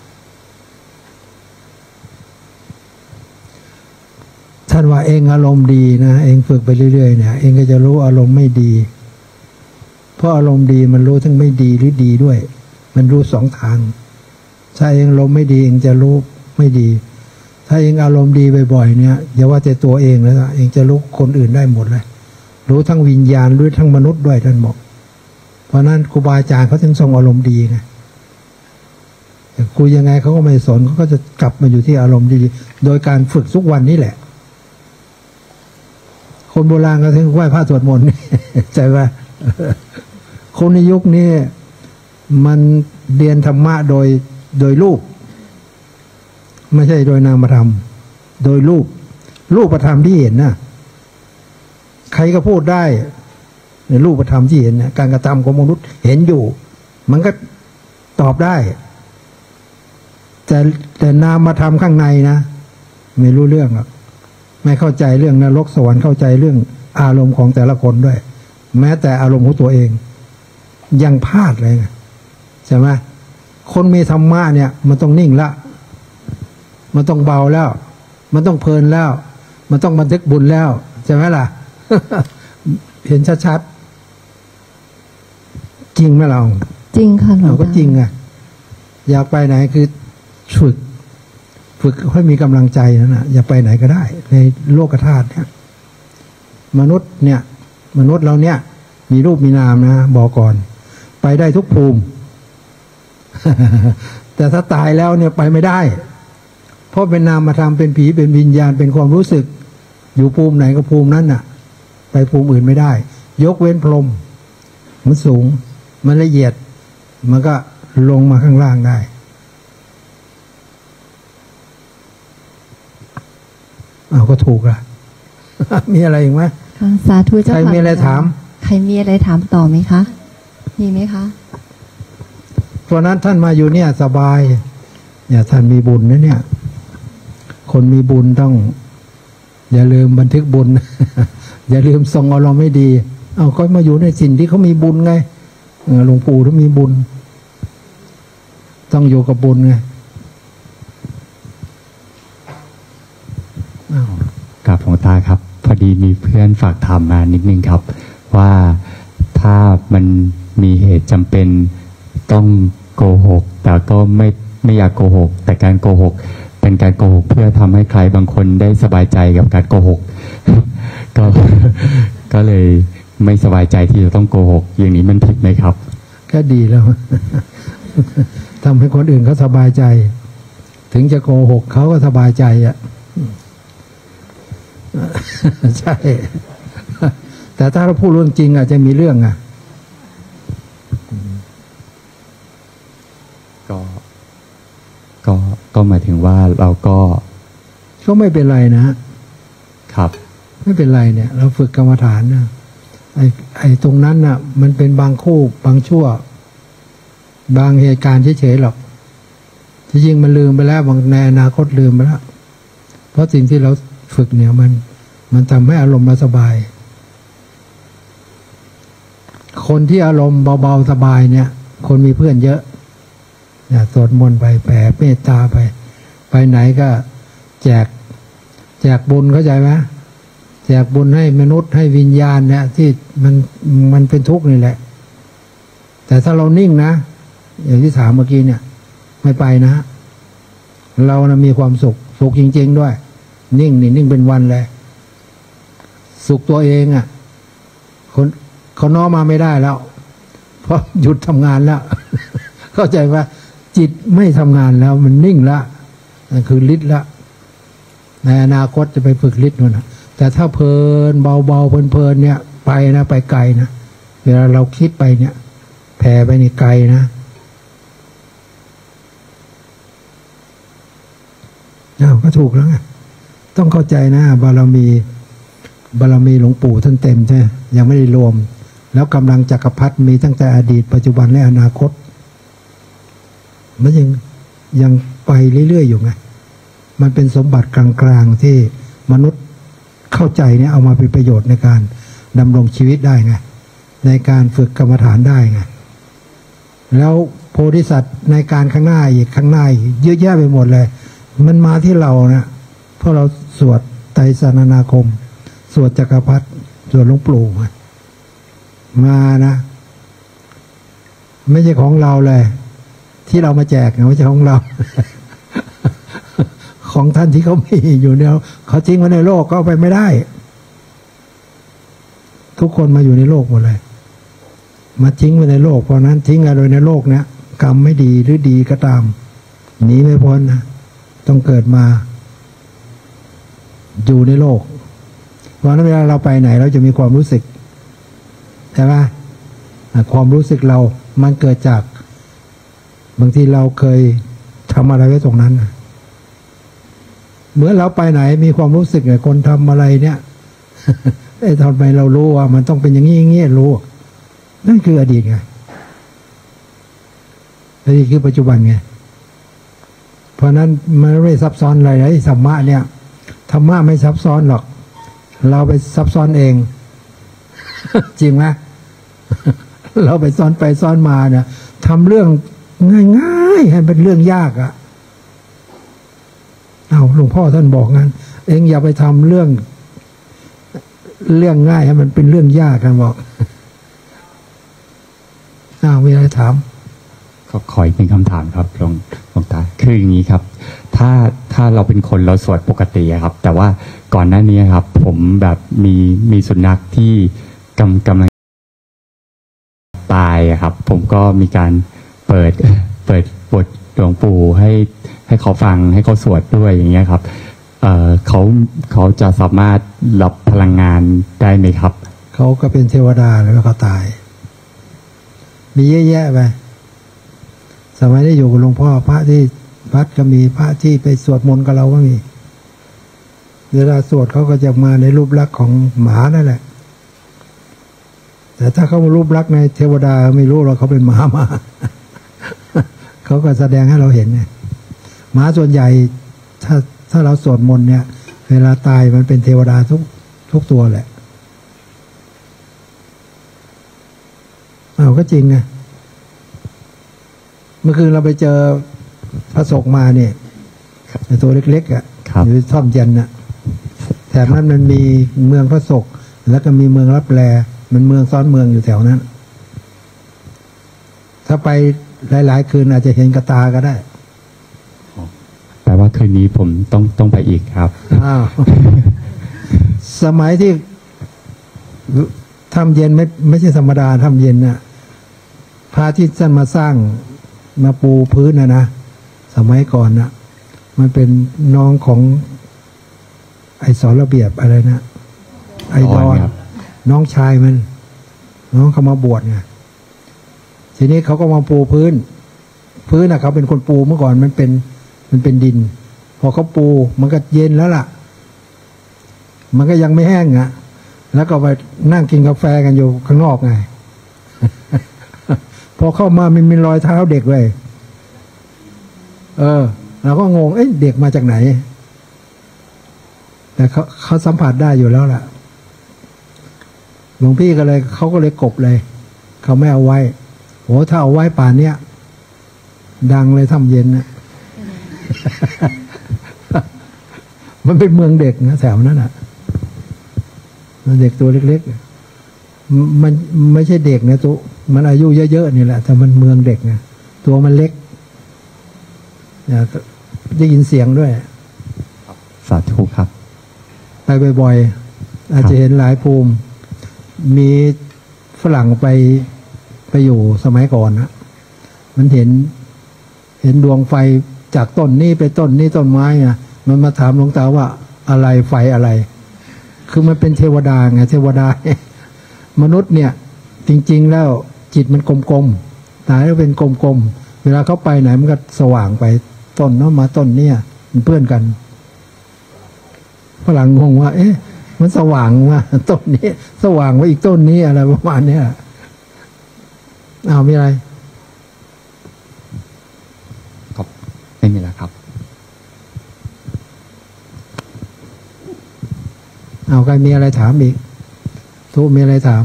ท่านว่าเองอารมณ์ดีนะเองฝึกไปเรื่อยๆเนี่ยเองก็จะรู้อารมณ์ไม่ดีเพราะอารมณ์ดีมันรู้ทั้งไม่ดีหรือดีด้วยมันรู้สองทางถ้าเองอารมณ์ไม่ดีเองจะรู้ไม่ดีถ้าเองอารมณ์ดีบ่อยๆเนี่ยอย่าว่าแต่ตัวเองแล้วเองจะรู้คนอื่นได้หมดเลยรู้ทั้งวิญญาณรู้ทั้งมนุษย์ด้วยท่านบอกเพราะนั้นครูบาอาจารย์เขาถึงทรงอารมณ์ดีไงแต่คุยยังไงเขาก็ไม่สนเขาก็จะกลับมาอยู่ที่อารมณ์ดีโดยการฝึกทุกวันนี่แหละคนโบราณก็ถึงไหว้พระสวดมนต์ใจว่าคนในยุคนี้มันเรียนธรรมะโดยโดยรูปไม่ใช่โดยนามธรรมโดยรูปรูปธรรมที่เห็นนะใครก็พูดได้ในรูปธรรมที่เห็นนะการกระทำของมนุษย์เห็นอยู่มันก็ตอบได้แต่แต่นามธรรมข้างในนะไม่รู้เรื่องหรอกไม่เข้าใจเรื่องนรกสวรรค์เข้าใจเรื่องอารมณ์ของแต่ละคนด้วยแม้แต่อารมณ์ของตัวเองยังพลาดเลยไงใช่ไหมคนมีธรรมะเนี่ยมันต้องนิ่งละมันต้องเบาแล้ว มันต้องเพลินแล้ว มันต้องบันทึกบุญแล้วใช่ไหมล่ะ เห็นชัดๆจริงไหมเราจริงค่ะหลวงตาเราก็จริงไงอยากไปไหนคือฝึกฝึกให้มีกำลังใจนั่นนะอย่าไปไหนก็ได้ในโลกธาตุเนี่ยมนุษย์เนี่ยมนุษย์เราเนี่ยมีรูปมีนามนะบอกก่อนไปได้ทุกภูมิ แต่ถ้าตายแล้วเนี่ยไปไม่ได้เพราะเป็นนามธรรมเป็นผีเป็นวิญญาณเป็นความรู้สึกอยู่ภูมิไหนก็ภูมินั้นน่ะไปภูมิอื่นไม่ได้ยกเว้นพรหมมันสูงมันละเอียดมันก็ลงมาข้างล่างได้เอาก็ถูกละ มีอะไรอีกไหมสาธุเจ้าค่ะใครมีอะไรถามใครมีอะไรถามต่อไหมคะมีไหมคะเพราะนั้นท่านมาอยู่เนี่ยสบายอย่าท่านมีบุญนะเนี่ยคนมีบุญต้องอย่าลืมบันทึกบุญ อย่าลืมส่งอารมณ์ไม่ดีเอาก็มาอยู่ในสิ่งที่เขามีบุญไงหลวงปู่ถ้ามีบุญต้องอยู่กับบุญไงกับหลวงตาครับพอดีมีเพื่อนฝากถามมานิดนึงครับว่าถ้ามันมีเหตุจำเป็นต้องโกหกแต่ก็ไม่ไม่อยากโกหกแต่การโกหกเป็นการโกหกเพื่อทำให้ใครบางคนได้สบายใจกับการโกหก ก็ก็เลยไม่สบายใจที่จะต้องโกหกอย่างนี้มันผิดไหมครับก็ดีแล้ว ทำให้คนอื่นเขาสบายใจถึงจะโกหกเขาก็สบายใจอ่ะ ใช่ แต่ถ้าเราพูดเรื่องจริงอาจจะมีเรื่องอ่ะก็ก็ก็หมายถึงว่าเราก็ก็ไม่เป็นไรนะครับไม่เป็นไรเนี่ยเราฝึกกรรมฐานนะไอ้ไอ้ตรงนั้นน่ะมันเป็นบางคู่บางชั่วบางเหตุการณ์เฉยๆหรอกที่จริงมันลืมไปแล้วบางในอนาคตลืมไปแล้วเพราะสิ่งที่เราฝึกเนี่ยมันมันทำให้อารมณ์เราสบายคนที่อารมณ์เบาๆสบายเนี่ยคนมีเพื่อนเยอะเนี่ยสวดมนต์ไปแผ่เมตตาไปไปไหนก็แจกกบุญเข้าใจไหมแจกบุญให้มนุษย์ให้วิญญาณเนี่ยที่มันมันเป็นทุกข์นี่แหละแต่ถ้าเรานิ่งนะอย่างที่ถามเมื่อกี้เนี่ยไม่ไปนะเรานะมีความสุขสุขจริงๆด้วยนิ่งนี่นิ่งเป็นวันเลยสุขตัวเองอ่ะคนเขาน้อมมาไม่ได้แล้วเพราะหยุดทำงานแล้ว เข้าใจว่าจิตไม่ทำงานแล้วมันนิ่งแล้วนั่นคือฤทธิ์ละในอนาคตจะไปฝึกฤทธิ์นู่นนะแต่ถ้าเพลินเบาๆเพลินๆเนี่ยไปนะไปไกลนะเวลาเราคิดไปเนี่ยแผ่ไปนี่ไกลนะอ้าวก็ถูกแล้วไงต้องเข้าใจนะบารมีบารมีหลวงปู่ท่านเต็มใช่ยังไม่ได้รวมแล้วกำลังจักรพรรดิมีตั้งแต่อดีตปัจจุบันและอนาคตมันยังยังไปเรื่อยๆอยู่ไงมันเป็นสมบัติกลางๆที่มนุษย์เข้าใจเนี่ยเอามาเป็นประโยชน์ในการดำรงชีวิตได้ไงในการฝึกกรรมฐานได้ไงแล้วโพธิสัตว์ในการข้างหน้าอีกข้างหน้าอีกเยอะแยะไปหมดเลยมันมาที่เรานะเพราะเราสวดไตรสรณาคมสวดจักรพรรดิสวดหลวงปู่มานะไม่ใช่ของเราเลยที่เรามาแจกนะไม่ใช่ของเรา ของท่านที่เขามีอยู่เนี่ยเขาทิ้งไว้ในโลกก็เอาไปไม่ได้ทุกคนมาอยู่ในโลกหมดเลยมาทิ้งไว้ในโลกเพราะนั้นทิ้งอะไรในโลกเนี้ยกรรมไม่ดีหรือดีก็ตามหนีไม่พ้นนะต้องเกิดมาอยู่ในโลกเพราะนั้นเวลาเราไปไหนเราจะมีความรู้สึกใช่ไหมความรู้สึกเรามันเกิดจากบางทีเราเคยทำอะไรไว้ตรงนั้นเมื่อเราไปไหนมีความรู้สึกเนี่ยคนทำอะไรเนี่ย ไอ้ทำไมเรารู้ว่ามันต้องเป็นอย่างนี้อย่างนี้รู้นั่นคืออดีตไงอดีตคือปัจจุบันไงเพราะนั้นมันไม่ซับซ้อนอะไรเลยธรรมะเนี่ยธรรมะไม่ซับซ้อนหรอกเราไปซับซ้อนเอง จริงไหม เราไปซ้อนไปซ้อนมาเนี่ยทำเรื่องง่ายๆให้เป็นเรื่องยากอะเอาหลวงพ่อท่านบอกงั้นเองอย่าไปทำเรื่องเรื่องง่ายให้มันเป็นเรื่องยากกันบอก อ้าวมีอะไรถามก็ขออีกหนึ่งคำถามครับหลวงหลวงตาคืออย่างนี้ครับถ้าถ้าเราเป็นคนเราสวดปกติครับแต่ว่าก่อนหน้านี้ครับผมแบบมีมีสุนัขที่กำกำลังตายครับผมก็มีการเปิดเปิดบทหลวงปู่ให้ให้เขาฟังให้เขาสวดด้วยอย่างเงี้ยครับเอ่อเขาเขาจะสามารถรับพลังงานได้ไหมครับเขาก็เป็นเทวดาแล้วเขาตายมีเยอะแยะไปสมัยได้อยู่กับหลวงพ่อพระที่วัดก็มีพระที่ไปสวดมนต์กับเราก็มีเวลาสวดเขาก็จะมาในรูปลักษณ์ของหมานั่นแหละแต่ถ้าเขารูปลักษณ์ในเทวดาไม่รู้หรอกเขาเป็นหมามา เขาก็แสดงให้เราเห็นไงหมาส่วนใหญ่ถ้าถ้าเราสวดมนต์เนี่ยเวลาตายมันเป็นเทวดาทุกทุกตัวแหละอ้าวก็จริงไงเมื่อคืนเราไปเจอพระศกมาเนี่ยตัวเล็กๆอ่ะอยู่ท่อมเย็นน่ะแถบนั้นมันมีเมืองพระศกแล้วก็มีเมืองรับแลมันเมืองซ้อนเมืองอยู่แถวนั้นถ้าไปหลายๆคืนอาจจะเห็นกระตาก็ได้แปลว่าคืนนี้ผมต้องต้องไปอีกครับอ้าวสมัยที่ทำเย็นไม่ไม่ใช่ธรรมดาทำเย็นน่ะพระที่ท่านมาสร้างมาปูพื้นนะนะสมัยก่อนนะมันเป็นน้องของไอ้สอนระเบียบอะไรนะไอ้ดอนน้องชายมันน้องเขามาบวชไงทีนี้เขาก็มาปูพื้นพื้นนะเขาเป็นคนปูเมื่อก่อนมันเป็นมันเป็นดินพอเขาปูมันก็เย็นแล้วล่ะมันก็ยังไม่แห้งอ่ะแล้วก็ไปนั่งกินกาแฟกันอยู่ข้างนอกไง พอเข้ามามันมีรอยเท้าเด็กเลยเออเราก็งงเอ๊ะเด็กมาจากไหนแต่เขาเขาสัมผัสได้อยู่แล้วล่ะหลวงพี่ก็เลยเขาก็เลยกบเลยเขาไม่เอาไว้โหถ้าเอาไว้ป่านเนี้ยดังเลยทำเย็นนะมันเป็นเมืองเด็กนะแถวนั้นอ่ะเด็กตัวเล็กๆมันไม่ใช่เด็กนะตัวมันอายุเยอะๆนี่แหละแต่มันเมืองเด็กนะตัวมันเล็กได้ยินเสียงด้วยสาธุครับไปบ่อยๆอาจจะเห็นหลายภูมิ มีฝรั่งไปไปอยู่สมัยก่อนนะมันเห็นเห็นดวงไฟจากต้นนี้ไปต้นนี้ต้นไม้ไงมันมาถามหลวงตาว่าอะไรไฟอะไร คือมันเป็นเทวดาไงเทวดามนุษย์เนี่ยจริงๆแล้วจิตมันกลมๆตายแล้วเป็นกลมๆเวลาเขาไปไหนมันก็สว่างไปต้นนั้นมาต้นเนี่ยมันเพื่อนกันฝรั่งงงว่าเอ๊ะมันสว่างว่าต้นนี้สว่างว่าอีกต้นนี้อะไรประมาณเนี้ยอ้าวมีอะไรครับไม่มีแล้วครับเอาใครมีอะไรถามอีกทุกมีอะไรถาม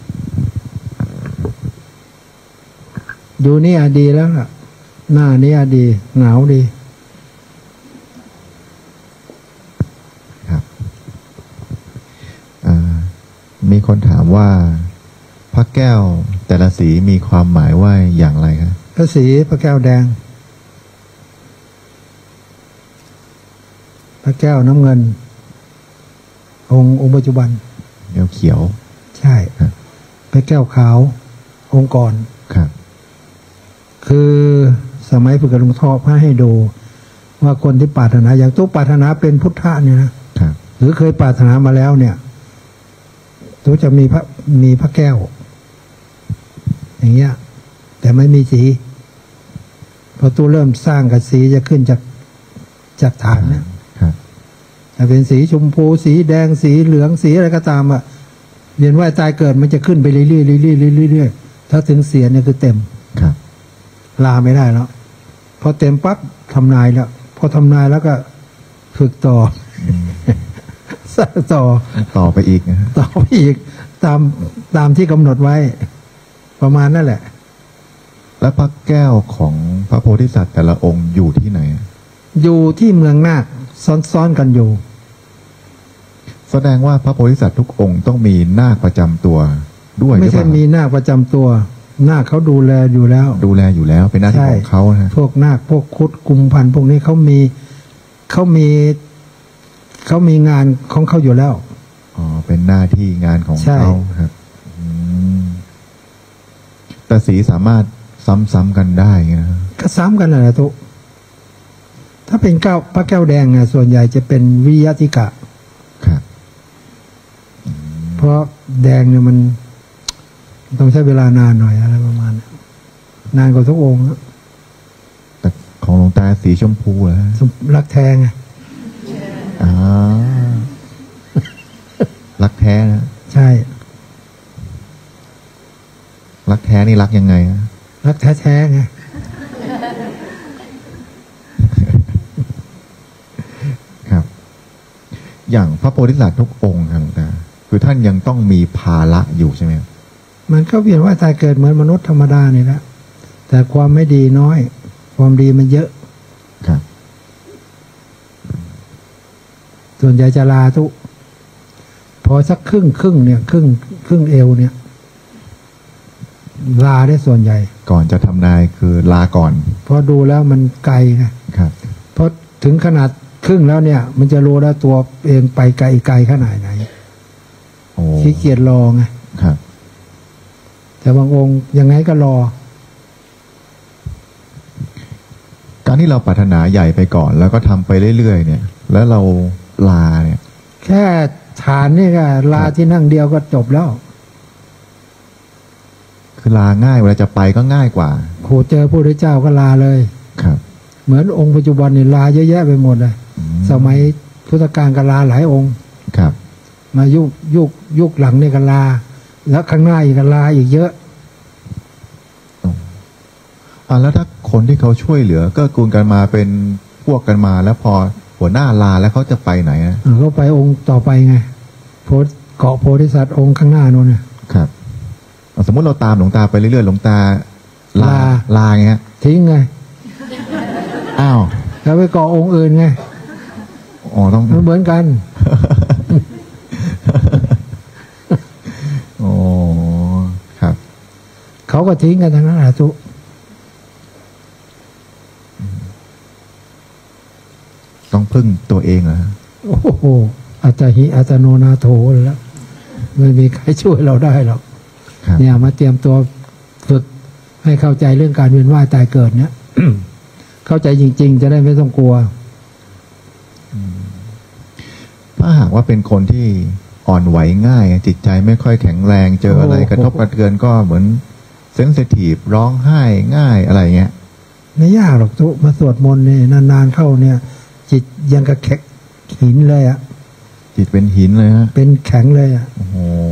ดูนี่อะดีแล้วล่ะหน้านี้อะดีหนาวดีครับมีคนถามว่าพระแก้วแต่ละสีมีความหมายว่าอย่างไรครับพระสีพระแก้วแดงพระแก้วน้ำเงินองค์องค์ปัจจุบันแก้วเขียวใช่พระแก้วขาวองค์ก่อนครับคือสมัยฝึกกับหลวงพ่อพระให้ดูว่าคนที่ปรารถนาอย่างตู้ปรารถนาเป็นพุทธะเนี่ยนะครับหรือเคยปรารถนามาแล้วเนี่ยตู้จะมีพระมีพระแก้วอย่างเงี้ยแต่ไม่มีสีพอตู้เริ่มสร้างกับสีจะขึ้นจากจากฐานเนี่ยจะเป็นสีชมพูสีแดงสีเหลืองสีอะไรก็ตามอ่ะเรียนว่าตายเกิดมันจะขึ้นไปเรื่อยๆเรื่อยๆเรื่อยๆถ้าถึงเสียเนี่ยคือเต็มครับลาไม่ได้แล้วพอเต็มปั๊บทำนายแล้วพอทำนายแล้วก็ฝึกต่อสร้างต่อต่อไปอีกนะต่อไปอีกตามตามที่กำหนดไว้ประมาณนั่นแหละแล้วพระแก้วของพระโพธิสัตว์แต่ละองค์อยู่ที่ไหนอยู่ที่เมืองนาคซ้อนๆกันอยู่แสดงว่าพระโพธิสัตว์ทุกองค์ต้องมีนาคประจำตัวด้วยไม่ใช่มีนาคประจำตัวนาคเขาดูแลอยู่แล้วดูแลอยู่แล้วเป็นหน้าที่ของเขานะพวกนาคพวกคุดกุมพันพวกนี้เขามีเขามีเขามีงานของเขาอยู่แล้วอ๋อเป็นหน้าที่งานของเขาครับแต่สีสามารถซ้ำๆกันได้ไงก็ซ้ำกันแหละทุกถ้าเป็นเก้าพระแก้วแดงเนี่ยส่วนใหญ่จะเป็นวิยติกะครับเพราะแดงเนี่ยมันต้องใช้เวลานานหน่อยอะไรประมาณนานกว่าทุกองค์แต่ของหลวงตาสีชมพูเหรอรักแท้ไงอ๋อรักแท้นะใช่รักแท้นี่รักยังไงรักแท้แท้ไงครับอย่างพระโพธิสัตว์ทุกองค์ครับหลวงตาคือท่านยังต้องมีภาระอยู่ใช่ไหมมันก็เวียนว่ายตายเกิดเหมือนมนุษย์ธรรมดานี่แหละแต่ความไม่ดีน้อยความดีมันเยอะครับส่วนใหญ่จะลาทุกพอสักครึ่งครึ่งเนี่ยครึ่งครึ่งเอวเนี่ยลาได้ส่วนใหญ่ก่อนจะทำนายคือลาก่อนพอดูแล้วมันไกลไงครับเพราะถึงขนาดครึ่งแล้วเนี่ย มันจะรู้แล้วตัวเองไปไกลไกลขนาดไหนขี้เกียจรอไงครับแต่บางองค์ยังไงก็รอการที่เราปรารถนาใหญ่ไปก่อนแล้วก็ทำไปเรื่อยๆเนี่ยแล้วเราลาเนี่ยแค่ฐานนี่ก็ลาที่นั่งเดียวก็จบแล้วคือลาง่ายเวลาจะไปก็ง่ายกว่าโหเจอพระพุทธเจ้าก็ลาเลยครับเหมือนองค์ปัจจุบันนี่ลาเยอะแยะไปหมดเลยสมัยพุทธกาลก็ลาหลายองค์ครับมายุคยุคยุคหลังนี่ก็ลาแล้วข้างหน้าอีกก็ลาอีกเยอะอ่าแล้วถ้าคนที่เขาช่วยเหลือก็กูลกันมาเป็นพวกกันมาแล้วพอหัวหน้าลาแล้วเขาจะไปไหนอ่ะเขาไปองค์ต่อไปไงโพธิเกาะโพธิสัตว์องค์ข้างหน้านู่นน่ะครับสมมุติเราตามหลวงตาไปเรื่อยๆหลวงตาลาลาไงฮะทิ้งไงอ้าวแล้วไปเกาะองค์อื่นไงออ๋อต้องมันเหมือนกันโอ้ครับเขาก็ทิ้งกันทั้งนั้นแหละทุกต้องพึ่งตัวเองเหรอฮะโอ้โหอัตหิอัตโนนาโถแล้วไม่มีใครช่วยเราได้หรอกครับเนี่ยมาเตรียมตัวฝึกให้เข้าใจเรื่องการเวียนว่ายตายเกิดเนี่ย เข้าใจจริง ๆ จะได้ไม่ต้องกลัวถ้าหากว่าเป็นคนที่อ่อนไหวง่าย จิตใจไม่ค่อยแข็งแรง เจออะไรโอ้โหกระทบกระเทือนก็เหมือนเซนซิทีฟร้องไห้ง่ายอะไรเงี้ยไม่ยากหรอกทุกมาสวดมนต์เนี่ยนานๆเข้าเนี่ย จิตยังกระแข็งหินเลยอะจิตเป็นหินเลยฮะเป็นแข็งเลยอะโอ้โห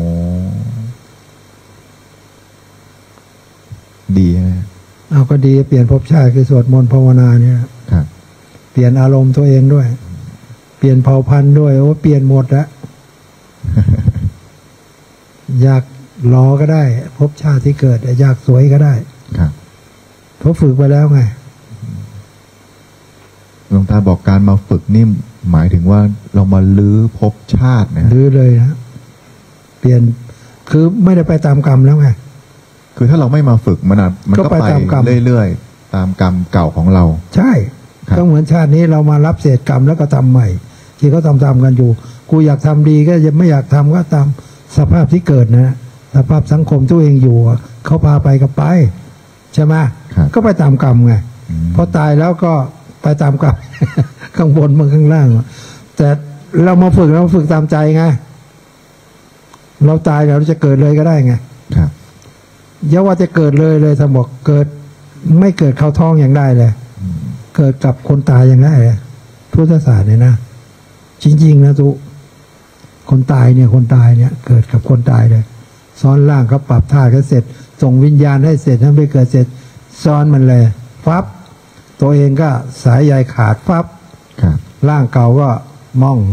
ดีฮะเอาก็ดีเปลี่ยนภพชาติคือสวดมนต์ภาวนาเนี่ยครับเปลี่ยนอารมณ์ตัวเองด้วย เปลี่ยนเผ่าพันธุ์ด้วยโอ้เปลี่ยนหมดละ อยากรอก็ได้ภพชาติที่เกิดอยากสวยก็ได้ครับเพราะฝึกไปแล้วไงหลวงตาบอกการมาฝึกนี่หมายถึงว่าเรามาลื้อภพชาตินะรื้อเลยนะเปลี่ยนคือไม่ได้ไปตามกรรมแล้วไงคือถ้าเราไม่มาฝึกมันอะมันก็ก็ไปไปตามกรรมเรื่อยๆตามกรรมเก่าของเราใช่ครับก็เหมือนชาตินี้เรามารับเศษกรรมแล้วก็ทำใหม่ ที่เขาทำทำกันอยู่ กูอยากทำดีก็ยังไม่อยากทำก็ตามสภาพที่เกิดนะสภาพสังคมตัวเองอยู่อะเขาพาไปก็ไป ใช่ไหมครับก็ไปตามกรรมไงอืมพอตายแล้วก็ไปตามกรรม ข้างบนมันข้างล่าง แต่เรามาฝึกเราฝึกตามใจไง เราตายเราจะเกิดเลยก็ได้ไงครับอย่าว่าจะเกิดเลยเลยท่านบอกเกิดไม่เกิดเข้าท้องอย่างได้เลย เกิดกับคนตายอย่างได้เลยพุทธศาสตร์เนี่ยนะจริงๆนะทุกคนตายเนี่ยคนตายเนี่ย เกิดกับคนตายเลย ซ้อนร่างเขาปรับท่าก็เสร็จ ส่งวิญญาณให้เสร็จถ้าไม่เกิดเสร็จ ซ้อนมันเลยฟับ ตัวเองก็สายใยขาดฟับครับร่างเก่าก็ม่อง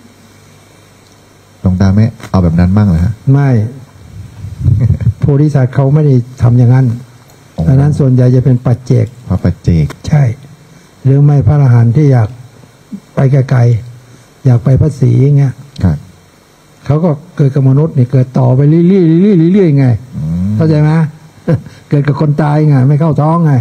หลวงตาไม่เอาแบบนั้นบ้างเหรอฮะไม่ โพธิสัตว์เขาไม่ได้ทำอย่างนั้นโอ้ดังนั้นส่วนใหญ่จะเป็นปัจเจกพระปัจเจกใช่ หรือไม่พระอรหันต์ที่อยากไปไกลๆอยากไปพระศรีอย่างเงี้ยครับเขาก็เกิดกับมนุษย์นี่เกิดต่อไปเรื่อยๆเรื่อยๆเรื่อยๆไงอืมเข้าใจไหม เกิดกับคนตายไงไม่เข้าท้องไง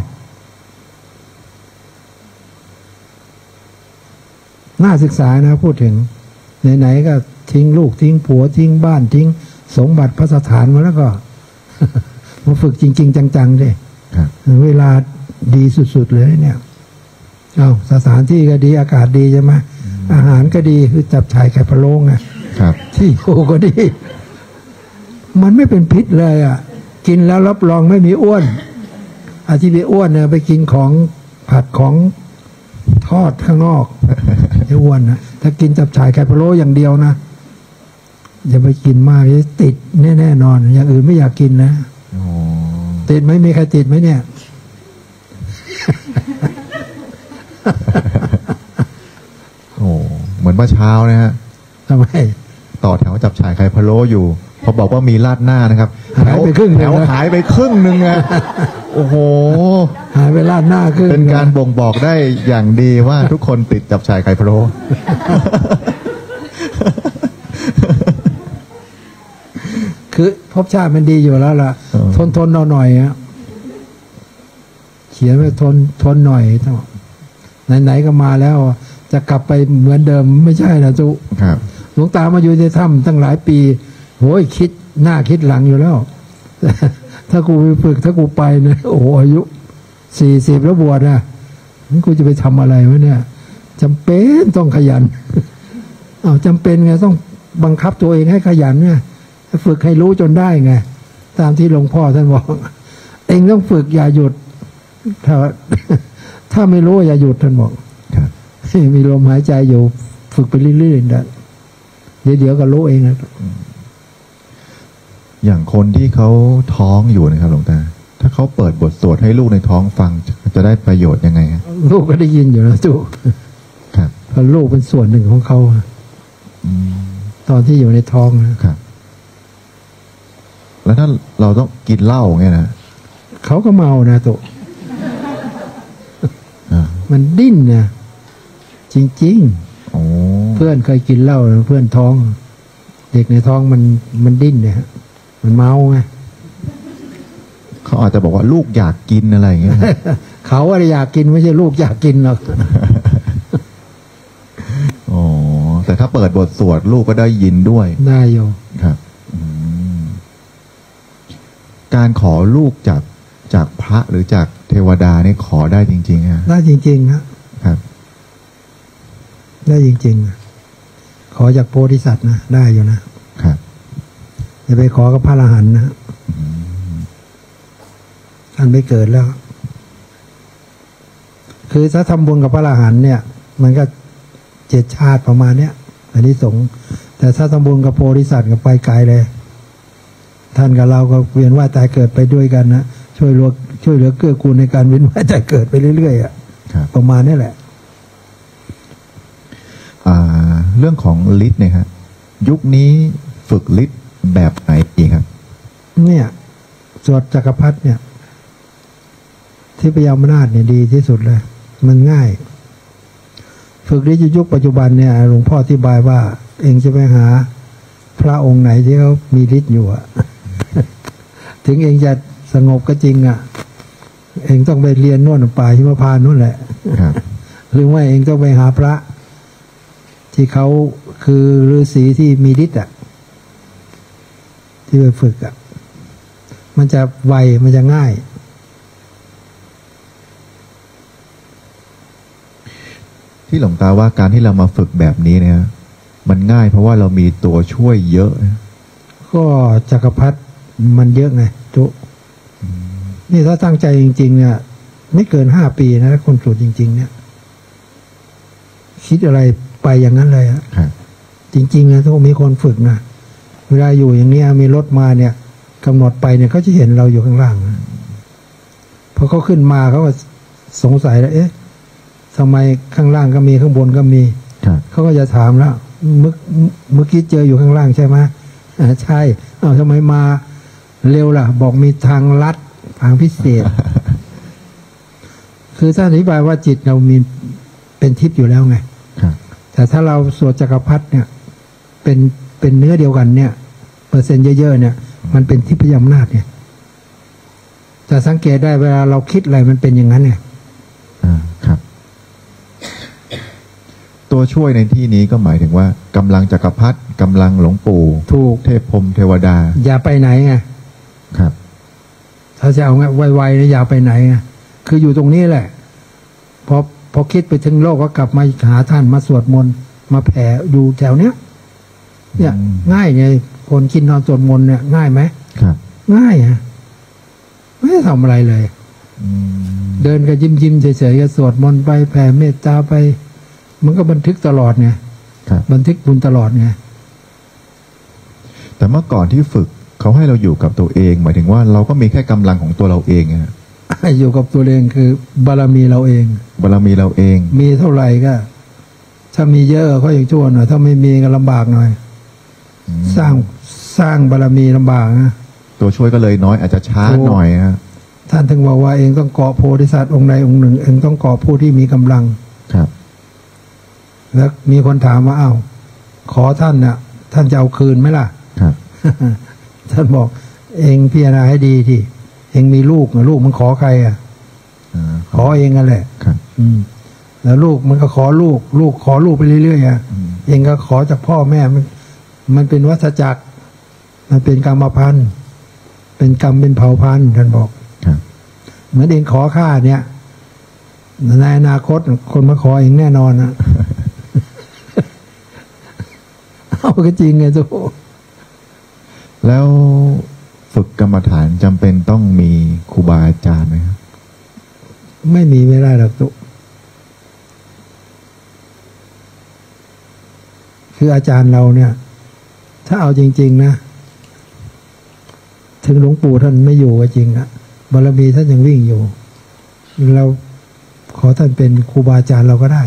น่าศึกษานะพูดถึงไหนๆก็ทิ้งลูกทิ้งผัวทิ้งบ้านทิ้งสมบัติพระสถานมาแล้วก็ มาฝึกจริง ๆ จังๆดิครับเวลาดีสุดๆเลยเนี่ย เอาสถานที่ก็ดีอากาศดีใช่ไหมอาหารก็ดีคือจับฉ่ายไข่พะโล้ไงครับที่อยู่ก็ดี มันไม่เป็นพิษเลยอ่ะ กินแล้วรับรองไม่มีอ้วนอาที่ไปอ้วนเนี่ยไปกินของผัดของทอดข้างนอกไอ้อ้วนนะถ้ากินจับฉ่ายไข่พะโล้อย่างเดียวนะอย่าไปกินมากจะติดแน่ๆนอน อย่างอื่นไม่อยากกินนะโอ้ติดไหมมีใครติดไหมเนี่ยโอ้เหมือนเมื่อเช้านะฮะทำไมต่อแถวจับฉ่ายไข่พะโล้อยู่ พอบอกว่ามีราดหน้านะครับหายไปครึ่งหนึ่แถงวนะหายไปครึ่งหนึ่งอะโอ้โหหายไปลาดหน้าขึ้นเป็นการบ่งบอกได้อย่างดีว่าทุกคนติดจับฉ่ายไข่พะโล้คือภพชาติมันดีอยู่แล้วล่ะเออทนทนเอาหน่อยอะเขียนไว้ทนทนหน่อยต้องไหนๆก็มาแล้ว จะกลับไปเหมือนเดิมไม่ใช่นะจุครับหลวงตามาอยู่ในถ้ำตั้งหลายปีโหยคิดหน้าคิดหลังอยู่แล้ว ถ้ากูไปฝึกถ้ากูไปเนี่ยโอ้โหอายุสี่สิบแล้วบวชนะงั้นกูจะไปทำอะไรวะเนี่ยจำเป็นต้องขยัน เอาจำเป็นไงต้องบังคับตัวเองให้ขยันไงฝึกให้รู้จนได้ไง ตามที่หลวงพ่อท่านบอก เองต้องฝึกอย่าหยุด ถ้า ถ้าไม่รู้อย่าหยุดท่านบอกครับให้มีลมหายใจอยู่ ฝึกไปเรื่อยๆนะเดี๋ยวเดี๋ยวก็รู้เองนะอย่างคนที่เขาท้องอยู่นะครับหลวงตา ถ้าเขาเปิดบทสวดให้ลูกในท้องฟังจะจะได้ประโยชน์ยังไงฮะลูกก็ได้ยินอยู่นะจุครับเพราะลูกเป็นส่วนหนึ่งของเขาอะอืมตอนที่อยู่ในท้องนะครับแล้วถ้าเราต้องกินเหล้าเงี้ยนะเขาก็เมานะตุอ่ามันดิ้นนะจริงโอ้ๆเพื่อนเคยกินเหล้าเพื่อนท้อง เด็กในท้องมันมันดิ้นเนี่ยฮะมันเมาไงเขาอาจจะบอกว่าลูกอยากกินอะไรอย่างเงี้ยเขาอะไรอยากกินไม่ใช่ลูกอยากกินหรอกอ๋อแต่ถ้าเปิดบทสวดลูกก็ได้ยินด้วยได้อยู่ครับอืมการขอลูกจากจากพระหรือจากเทวดานี่ขอได้จริงๆฮะได้จริงๆนะครับ ได้จริงๆนะขอจากโพธิสัตว์นะได้อยู่นะครับ อย่าไปขอกับพระอรหันต์นะท่านไม่เกิดแล้ว คือถ้าทำบุญกับพระอรหันต์เนี่ย มันก็เจ็ดชาติประมาณเนี้ยอันนี้สงส์แต่ถ้าทำบุญกับโพธิสัตว์ก็ไปไกลเลย ท่านกับเราก็เวียนว่ายตายเกิดไปด้วยกันนะช่วยเหลือช่วยเหลือเกื้อกูลในการเวียนว่ายตายเกิดไปเรื่อยๆอ่ะครับประมาณนี้แหละอ่า เรื่องของฤทธิ์เนี่ยฮะยุคนี้ฝึกฤทธิ์แบบไหนดีครับเนี่ยสวดจักรพรรดิเนี่ย ที่พยามนาถเนี่ยดีที่สุดเลย มันง่าย ฝึกฤทธิ์ยุคปัจจุบันเนี่ยหลวงพ่ออธิบายว่า เองจะไปหา พระองค์ไหนที่เขามีฤทธิ์อยู่อะ ถึงเองจะสงบก็จริงอะเองต้องไปเรียนนวดป่าหิมพานต์นู่นแหละครับหรือว่าเองต้องไปหาพระ ที่เขาคือฤาษีที่มีฤทธิ์อะที่ไปฝึกอะมันจะไวมันจะง่ายที่หลวงตาว่าการที่เรามาฝึกแบบนี้เนี่ย มันง่ายเพราะว่าเรามีตัวช่วยเยอะนะก็จักรพรรดิมันเยอะไงจุนี่ถ้าตั้งใจจริง ๆ เนี่ย ไม่เกินห้าปีนะถ้าคนสวดจริง ๆ เนี่ย คิดอะไรไปอย่างนั้นเลยอะครับจริงๆนะต้องมีคนฝึกนะเวลาอยู่อย่างเนี้ยมีรถมาเนี่ยกำหนดไปเนี่ยเขาจะเห็นเราอยู่ข้างล่างนะพอเขาขึ้นมาเขาก็สงสัยแล้วเอ๊ะทำไมข้างล่างก็มีข้างบนก็มีครับเขาก็จะถามแล้วเมื่อเมื่อกี้เจออยู่ข้างล่างใช่ไหมอ่าใช่อ้าวทำไมมาเร็วล่ะ บอกมีทางลัดทางพิเศษ คือท่านอธิบายว่าจิตเรามีเป็นทิพย์อยู่แล้วไงครับแต่ถ้าเราสวดจักรพรรดิเนี่ย เป็นเป็นเนื้อเดียวกันเนี่ย เปอร์เซ็นต์เยอะๆเนี่ย มันเป็นทิพยอำนาจเนี่ยจะสังเกตได้เวลาเราคิดอะไรมันเป็นอย่างนั้นไงอ่าครับ ตัวช่วยในที่นี้ก็หมายถึงว่ากำลังจักรพรรดิกำลังหลวงปู่ถูกเทพพรหมเทวดาอย่าไปไหนไงครับถ้าจะเอาไวๆเนี่ยอย่าไปไหนไงคืออยู่ตรงนี้แหละพอพอคิดไปถึงโลกก็กลับมาหาท่านมาสวดมนต์มาแผ่อยู่แถวเนี้ยเนี่ยอืมง่ายไงคนกินนอนสวดมนต์เนี่ยง่ายไหมครับง่ายฮะไม่ได้ทำอะไรเลยอืมเดินก็ยิ้มยิ้มๆเฉยๆก็สวดมนต์ไปแผ่เมตตาไป มันก็บันทึกตลอดไงครับบันทึกบุญตลอดไงแต่เมื่อก่อนที่ฝึกเขาให้เราอยู่กับตัวเอง หมายถึงว่าเราก็มีแค่กำลังของตัวเราเองอะอยู่กับตัวเองคือบารมีเราเองบารมีเราเองมีเท่าไหร่ก็ ถ้ามีเยอะก็ยังชั่วหน่อยถ้าไม่มีก็ลำบากหน่อยอืมสร้างสร้างบารมีลำบากนะตัวช่วยก็เลยน้อยอาจจะช้าถูกหน่อยฮะท่านถึงบอกว่าเองต้องเกาะโพธิสัตว์องค์ใดองค์หนึ่ง เองต้องเกาะผู้ที่มีกำลังครับแล้วมีคนถามว่าอ้าวขอท่านน่ะ ท่านจะเอาคืนไหมล่ะครับท่านบอก เองพิจารณาให้ดีทีเองมีลูกนะลูกมันขอใครอ่ะอ่าขอเองกันแหละครับอืม แล้วลูกมันก็ขอลูก ลูกขอลูกไปเรื่อยๆอ่ะอืมเองก็ขอจากพ่อแม่มัน มันเป็นวัฏจักร มันเป็นกรรมพันธุ์เป็นกรรมเป็นเผ่าพันธุ์ท่านบอกครับเหมือนเองขอข้าเนี่ยในอนาคตคนมาขอเองแน่นอนนะ เอาก็จริงไงทุกแล้วฝึกกรรมฐานจำเป็นต้องมีครูบาอาจารย์ไหมครับไม่มีไม่ได้หรอกตุคืออาจารย์เราเนี่ย ถ้าเอาจริง ๆ นะ ถึงหลวงปู่ท่านไม่อยู่ก็จริงอะบารมีท่านยังวิ่งอยู่ เราขอท่านเป็นครูบาอาจารย์เราก็ได้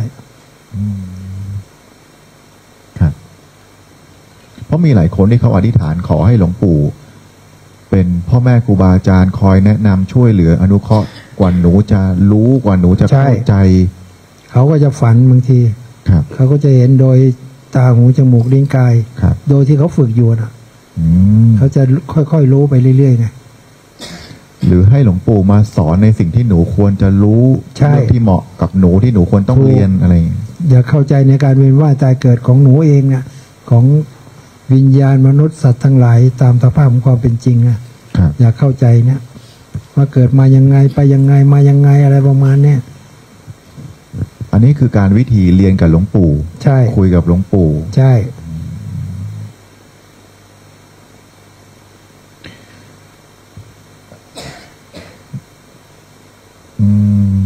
ครับ เพราะมีหลายคนที่เขาอธิษฐานขอให้หลวงปู่ เป็นพ่อแม่ครูบาอาจารย์คอยแนะนำช่วยเหลืออนุเคราะห์กว่าหนูจะรู้กว่าหนูจะใช่เข้าใจเขาก็จะฝันบางทีครับเขาก็จะเห็นโดยตาหูจมูกลิ้นกายครับโดยที่เขาฝึกอยู่นะอืมเขาจะค่อยๆรู้ไปเรื่อยๆไงหรือให้หลวงปู่มาสอนในสิ่งที่หนูควรจะรู้ใช่เรื่องที่เหมาะกับหนูที่หนูควรต้องถูกเรียนอะไรอย่างเงี้ยอย่าเข้าใจในการเวียนว่ายตายเกิดของหนูเองนะของวิญญาณมนุษย์สัตว์ทั้งหลายตามสภาพของความเป็นจริงนะครับ อย่าเข้าใจเนี่ยว่าเกิดมายังไงไปยังไงมายังไงอะไรประมาณเนี้ยอันนี้คือการวิธีเรียนกับหลวงปู่ใช่คุยกับหลวงปู่ใช่อืม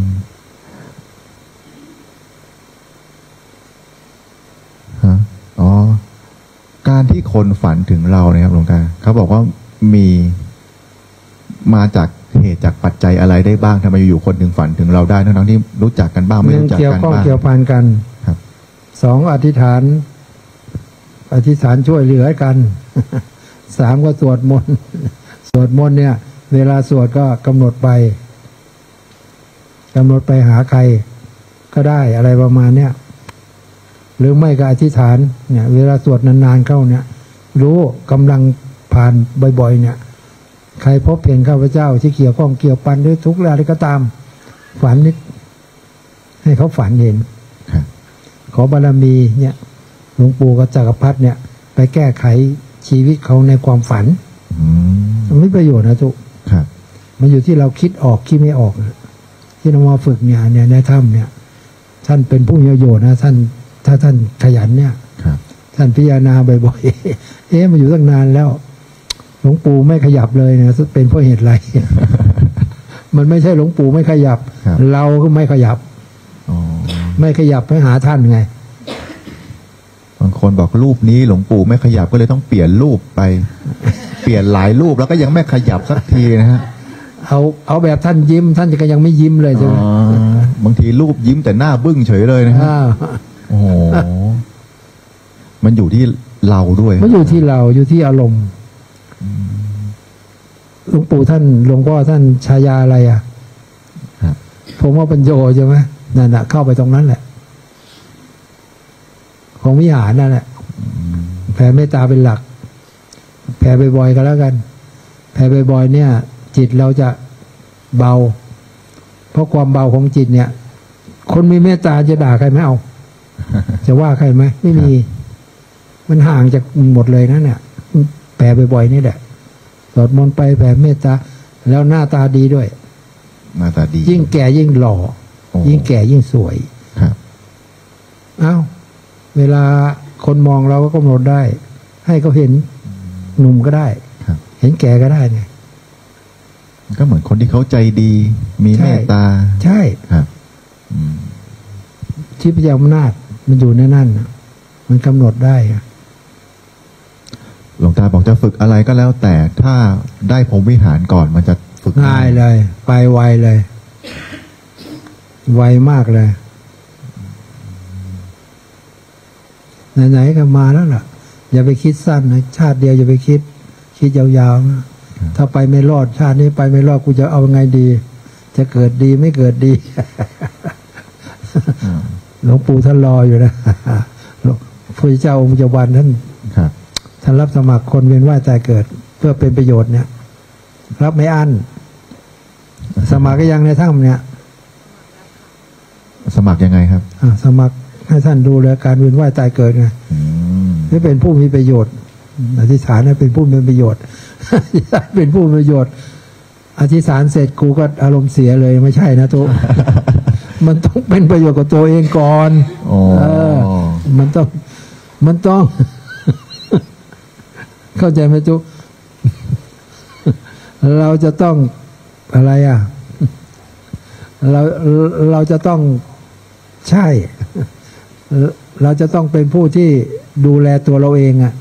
ฮะอ๋อ การที่คนฝันถึงเราเนี่ยครับหลวงตาเขาบอกว่ามีมาจากเหตุจากปัจจัยอะไรได้บ้างทำไมอยู่ๆคนถึงฝันถึงเราได้ทั้งๆที่รู้จักกันบ้างหไม่นึ่งรู้จักเกี่ยวกันข้องบ้างเกี่ยวพันกันครับสองอธิษฐาน อธิษฐานช่วยเหลือกัน สามก็สวดมนต์ สวดมนต์เนี่ย เวลาสวดก็กำหนดไปกำหนดไปหาใครก็ได้อะไรประมาณเนี้ยหรือไม่ก็อธิษฐานเนี่ย เวลาสวดนานๆเข้าเนี่ย รู้กำลังผ่านบ่อยๆเนี่ย ใครพบเห็นข้าพเจ้าที่เกี่ยวข้องเกี่ยวพันด้วยทุกข์อะไรก็ตาม ฝันนิดให้เขาฝันเห็นครับขอบารมีเนี่ยหลวงปู่กับจักรพรรดิเนี่ย ไปแก้ไขชีวิตเขาในความฝันอืมมันไม่ประโยชน์นะทุกครับมันอยู่ที่เราคิดออกคิดไม่ออกนะที่เรามาฝึกเนี่ยเนี่ยในถ้ำเนี่ย ท่านเป็นผู้มีประโยชน์นะท่านถ้าท่านขยันเนี่ยครับท่านพิจารณาบ่อยๆ เอ๊ะมาอยู่ตั้งนานแล้ว หลวงปู่ไม่ขยับเลยนะเป็นเพราะเหตุไร มันไม่ใช่หลวงปู่ไม่ขยับครับเราก็ไม่ขยับอ๋อไม่ขยับไปหาท่านไงบางคนบอกรูปนี้หลวงปู่ไม่ขยับก็เลยต้องเปลี่ยนรูปไป เปลี่ยนหลายรูปแล้วก็ยังไม่ขยับสักทีนะฮะเอาเอาแบบท่านยิ้ม ท่านก็ยังไม่ยิ้มเลยใช่ไหมอ๋อบางทีรูปยิ้มแต่หน้าบึ้งเฉยเลยนะฮะอ้าวโอ้โห มันอยู่ที่เราด้วยมันอยู่ที่เราอยู่ที่อารมณ์หลวงปู่ท่านหลวงพ่อท่านชายาอะไรอ่ะครับผมว่าปัญโยใช่ไหมนั่นน่ะเข้าไปตรงนั้นแหละ ของวิหารนั่นแหละแผ่เมตตาเป็นหลัก แผ่บ่อยๆก็แล้วกัน แผ่บ่อยๆเนี่ย จิตเราจะเบา เพราะความเบาของจิตเนี่ย คนมีเมตตาจะด่าใครไม่เอา จะว่าใครไหมไม่มี มันห่างจากหมดเลยนะเนี่ยแผ่บ่อยๆนี่แหละสวดมนต์ไปแผ่เมตตาแล้วหน้าตาดีด้วยหน้าตาดียิ่งแก่ยิ่งหล่อโอ้ยิ่งแก่ยิ่งสวยครับเอ้า เวลาคนมองเราก็กำหนดได้ ให้เขาเห็นหนุ่มก็ได้ครับเห็นแก่ก็ได้ไงก็เหมือนคนที่เขาใจดี มีใช่เมตตาใช่ครับอืมที่พระเจ้าอำนาจมันอยู่ในนั่นน่ะมันกำหนดได้อะหลวงตาบอกจะฝึกอะไรก็แล้ว แต่ถ้าได้พรหมวิหารก่อนมันจะฝึกง่ายเลย ไปไวเลย ไวมากเลย ไหนๆก็มาแล้วล่ะ อย่าไปคิดสั้นนะชาติเดียวอย่าไปคิด คิดยาวๆนะถ้าไปไม่รอดชาตินี้ไปไม่รอดกูจะเอาไงดี จะเกิดดีไม่เกิดดีอืมหลวงปู่ท่านรออยู่นะ หลวงพระเจ้าองค์ปัจจุบันท่านครับท่านรับสมัครคนเวียนว่ายตายเกิด เพื่อเป็นประโยชน์เนี่ย รับไม่อั้นสมัครก็ยังในถ้ำเนี่ยสมัครยังไงครับอ่ะสมัครให้ท่านดูแลการเวียนว่ายตายเกิดไงอืมให้เป็นผู้มีประโยชน์อธิษฐานให้เป็นผู้มีประโยชน์ อธิษฐานเป็นผู้มีประโยชน์ อธิษฐานเสร็จกูก็อารมณ์เสียเลยไม่ใช่นะทุก มันต้องเป็นประโยชน์กับตัวเองก่อนโอ้เออ มันต้อง มันต้อง เข้าใจไหมทุก เราจะต้องอะไรอ่ะ เราเราจะต้องใช่ เราจะต้องเป็นผู้ที่ดูแลตัวเราเองอ่ะ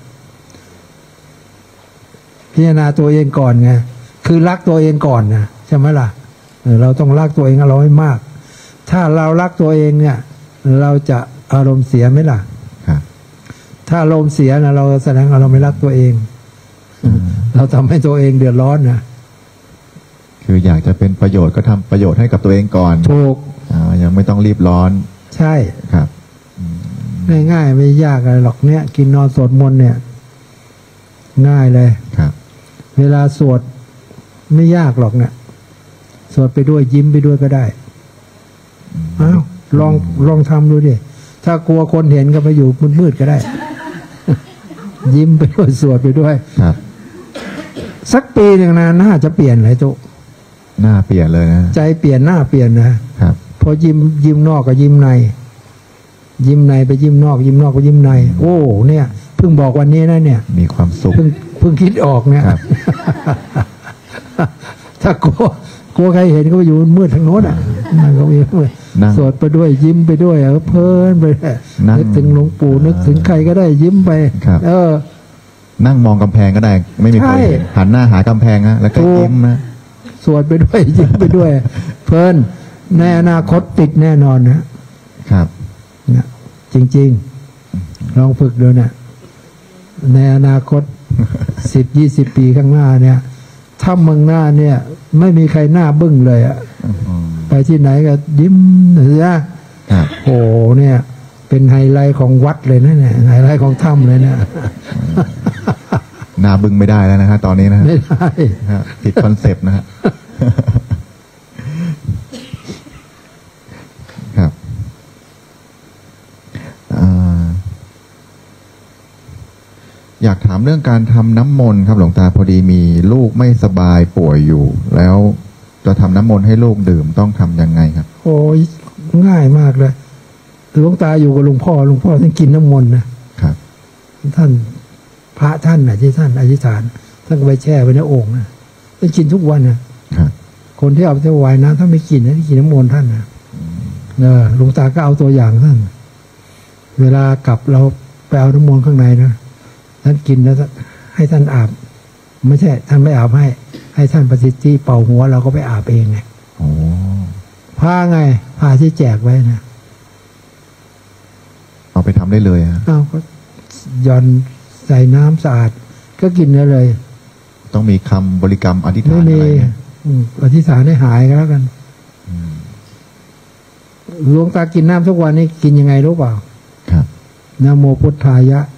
พิจารณาตัวเองก่อนไงคือรักตัวเองก่อนนะใช่ไหมล่ะเออเราต้องรักตัวเองเราให้มาก ถ้าเรารักตัวเองเนี่ย เราจะอารมณ์เสียไหมล่ะครับถ้าอารมณ์เสียนะเราแสดงว่าเราไม่รักตัวเองอืมเราทำให้ตัวเองเดือดร้อนนะคืออยากจะเป็นประโยชน์ก็ทำประโยชน์ให้กับตัวเองก่อนถูกอ่ายังไม่ต้องรีบร้อนใช่ครับอืมง่ายๆไม่ยากอะไรหรอกเนี่ยกินนอนสวดมนต์เนี่ย ง่ายเลยครับเวลาสวดไม่ยากหรอกเนี่ยสวดไปด้วยยิ้มไปด้วยก็ได้อ้าวลองลองทำดูดิถ้ากลัวคนเห็นก็ไปอยู่มืดๆก็ได้ ยิ้มไปด้วยสวดไปด้วยครับสักปีหนึ่งนะหน้าจะเปลี่ยนเลยตุหน้าเปลี่ยนเลยนะใจเปลี่ยนหน้าเปลี่ยนนะครับ พอยิ้มยิ้มนอกก็ยิ้มใน ยิ้มในไปยิ้มนอก ยิ้มนอกไปยิ้มใน โอ้เนี่ยเพิ่งบอกวันนี้นะเนี่ยมีความสุขเพิ่งเพิ่งคิดออกเนี่ยครับถ้ากลัวกลัวใครเห็นก็ไปอยู่มืดทางโน้นอ่ะมันก็มีมืดนั่งสวดไปด้วยยิ้มไปด้วยเออเพลินไปนั่งนึกถึงหลวงปู่นึกถึงใครก็ได้ยิ้มไปครับเออนั่งมองกำแพงก็ได้ ไม่มีคนใช่เห็นหันหน้าหากำแพงฮะแล้วก็ถูกยิ้มนะสวดไปด้วย ยิ้มไปด้วย เพลินในอนาคตติดแน่นอนนะครับ นะจริง ๆ ลองฝึกดูเนี่ยในอนาคต สิบยี่สิบปีข้างหน้าเนี่ยถ้าเมืองหน้าเนี่ย ไม่มีใครหน้าบึ้งเลยอะอืมไปที่ไหนก็ยิ้มเสียครับโอ้เนี่ย เป็นไฮไลท์ของวัดเลยนะเนี่ยไฮไลท์ของถ้ำเลยเนี่ยหน้าบึ้งไม่ได้แล้วนะฮะตอนนี้นะฮะไม่ได้ฮะผิดคอนเซปต์นะฮะ ครับอ่าอยากถามเรื่องการทำน้ำมนต์ครับหลวงตาพอดีมีลูกไม่สบายป่วยอยู่ แล้วจะทำน้ำมนต์ให้ลูกดื่มต้องทำยังไงครับโอ้ยง่ายมากเลยหลวงตาอยู่กับหลวงพ่อหลวงพ่อท่านกินน้ำมนต์นะครับ ท่านพระท่านน่ะที่ท่านอธิษฐานท่านก็ไปแช่ไว้ในโอ่งนะท่านกินทุกวันนะครับ คนที่เอาไปถวายน้ำท่านไม่กินนะท่านกินน้ำมนต์ท่านนะเออหลวงตาก็เอาตัวอย่างท่าน เวลากลับเราไปเอาน้ำมนต์ข้างในนะท่านกินแล้วให้ท่านอาบ ไม่ใช่ท่านไม่อาบให้ ให้ท่านประสิทธิเป่าหัวเราก็ไปอาบเองไงโอ้ผ้าไงผ้าที่แจกไว้นะเอาไปทำได้เลยฮะเอาก็หย่อนใส่น้ำสะอาด ก็กินได้เลยต้องมีคำบริกรรมอธิษไม่ฐานมีอะไรเนี่ยอืมอธิษฐานให้หายก็แล้วกันหลวงตากินน้ำทุกวันนี้กินยังไงรู้เปล่าครับนะโมพุทธายะ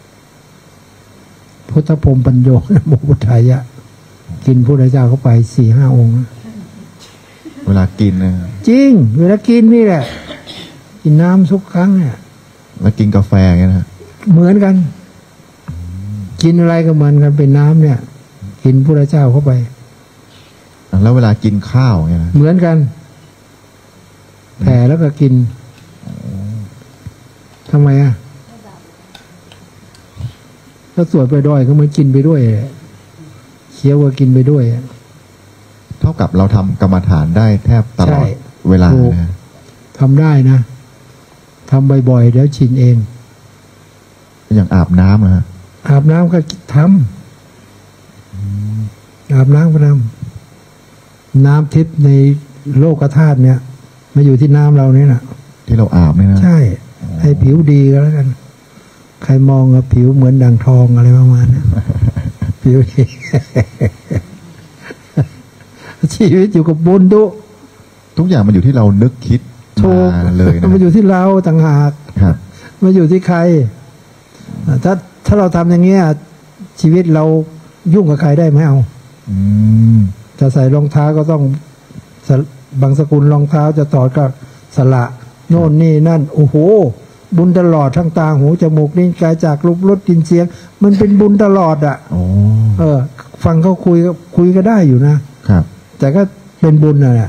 พุทธพรหมปัญโยนะโมพุทธายะ กินพระเจ้าเข้าไปสี่ห้าองค์นะเวลากินนะจริง เวลากินนี่แหละ กินน้ำทุกครั้งเนี่ยแล้วกินกาแฟอย่างเงี้ยนะฮะเหมือนกัน กินอะไรก็เหมือนกันเป็นน้ำเนี่ย กินพระเจ้าเข้าไปแล้วเวลากินข้าวอย่างเงี้ยนะเหมือนกันแผ่แล้วก็กินทำไมอ่ะถ้าสวดไปด้วยก็เหมือนกินไปด้วยเคี้ยวก็กินไปด้วยเท่ากับเราทำกรรมฐานได้แทบตลอดใช่เวลาถูกนะทำได้นะทำบ่อยๆแล้วชินเองอย่างอาบน้ำนะฮะอาบน้ำก็ทำอาบน้ำก็ทำน้ำทิพย์ในโลกธาตุเนี่ยมาอยู่ที่น้ำเราเนี่ยนะที่เราอาบเนี่ยนะใช่ ให้ผิวดีก็แล้วกัน ใครมองว่าผิวเหมือนดังทองอะไรประมาณนั้น ผิวดี ชีวิตอยู่กับบุญดุทุกอย่างมันอยู่ที่เรานึกคิดถูกมาเลยนะมันอยู่ที่เราต่างหากครับมันอยู่ที่ใคร ถ้าถ้าเราทำอย่างเงี้ยชีวิตเรายุ่งกับใครได้ไหมเอาอืมจะใส่รองเท้าก็ต้องสะบางสกุลรองเท้าจะถอดก็สละโน่นนี่นั่น โอ้โห บุญตลอดทั้งตาหูจมูกลิ้นกายจากรูปรสกลิ่นเสียง มันเป็นบุญตลอดอ่ะโอ้เออ ฟังเขาคุยก็คุยก็ได้อยู่นะครับแต่ก็เป็นบุญน่ะแหละ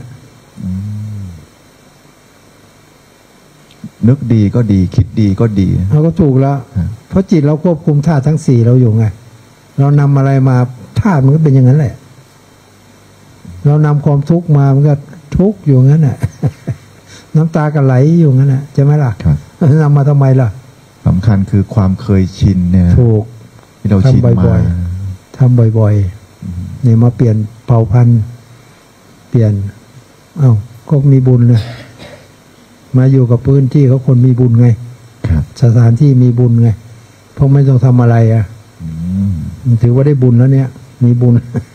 นึกดีก็ดีคิดดีก็ดีเราก็ถูกแล้วครับเพราะจิตเราควบคุมธาตุทั้งสี่เราอยู่ไง เรานำอะไรมาธาตุมันก็เป็นอย่างนั้นแหละ เรานำความทุกข์มามันก็ทุกข์อยู่งั้นแหละ น้ำตาก็ไหลอยู่งั้นแหละใช่ไหมล่ะครับนำมาทำไมล่ะสำคัญคือความเคยชินเนี่ยถูกที่เราชินทำบ่มาอย ทำบ่อยๆเนี่ยมาเปลี่ยนเผ่าพันธุ์เปลี่ยน เอ้าก็มีบุญเลยมาอยู่กับพื้นที่เขาคนมีบุญไงครับสถานที่มีบุญไงเพราะไม่ต้องทำอะไรอ่ะอืมมันถือว่าได้บุญแล้วเนี่ย มีบุญ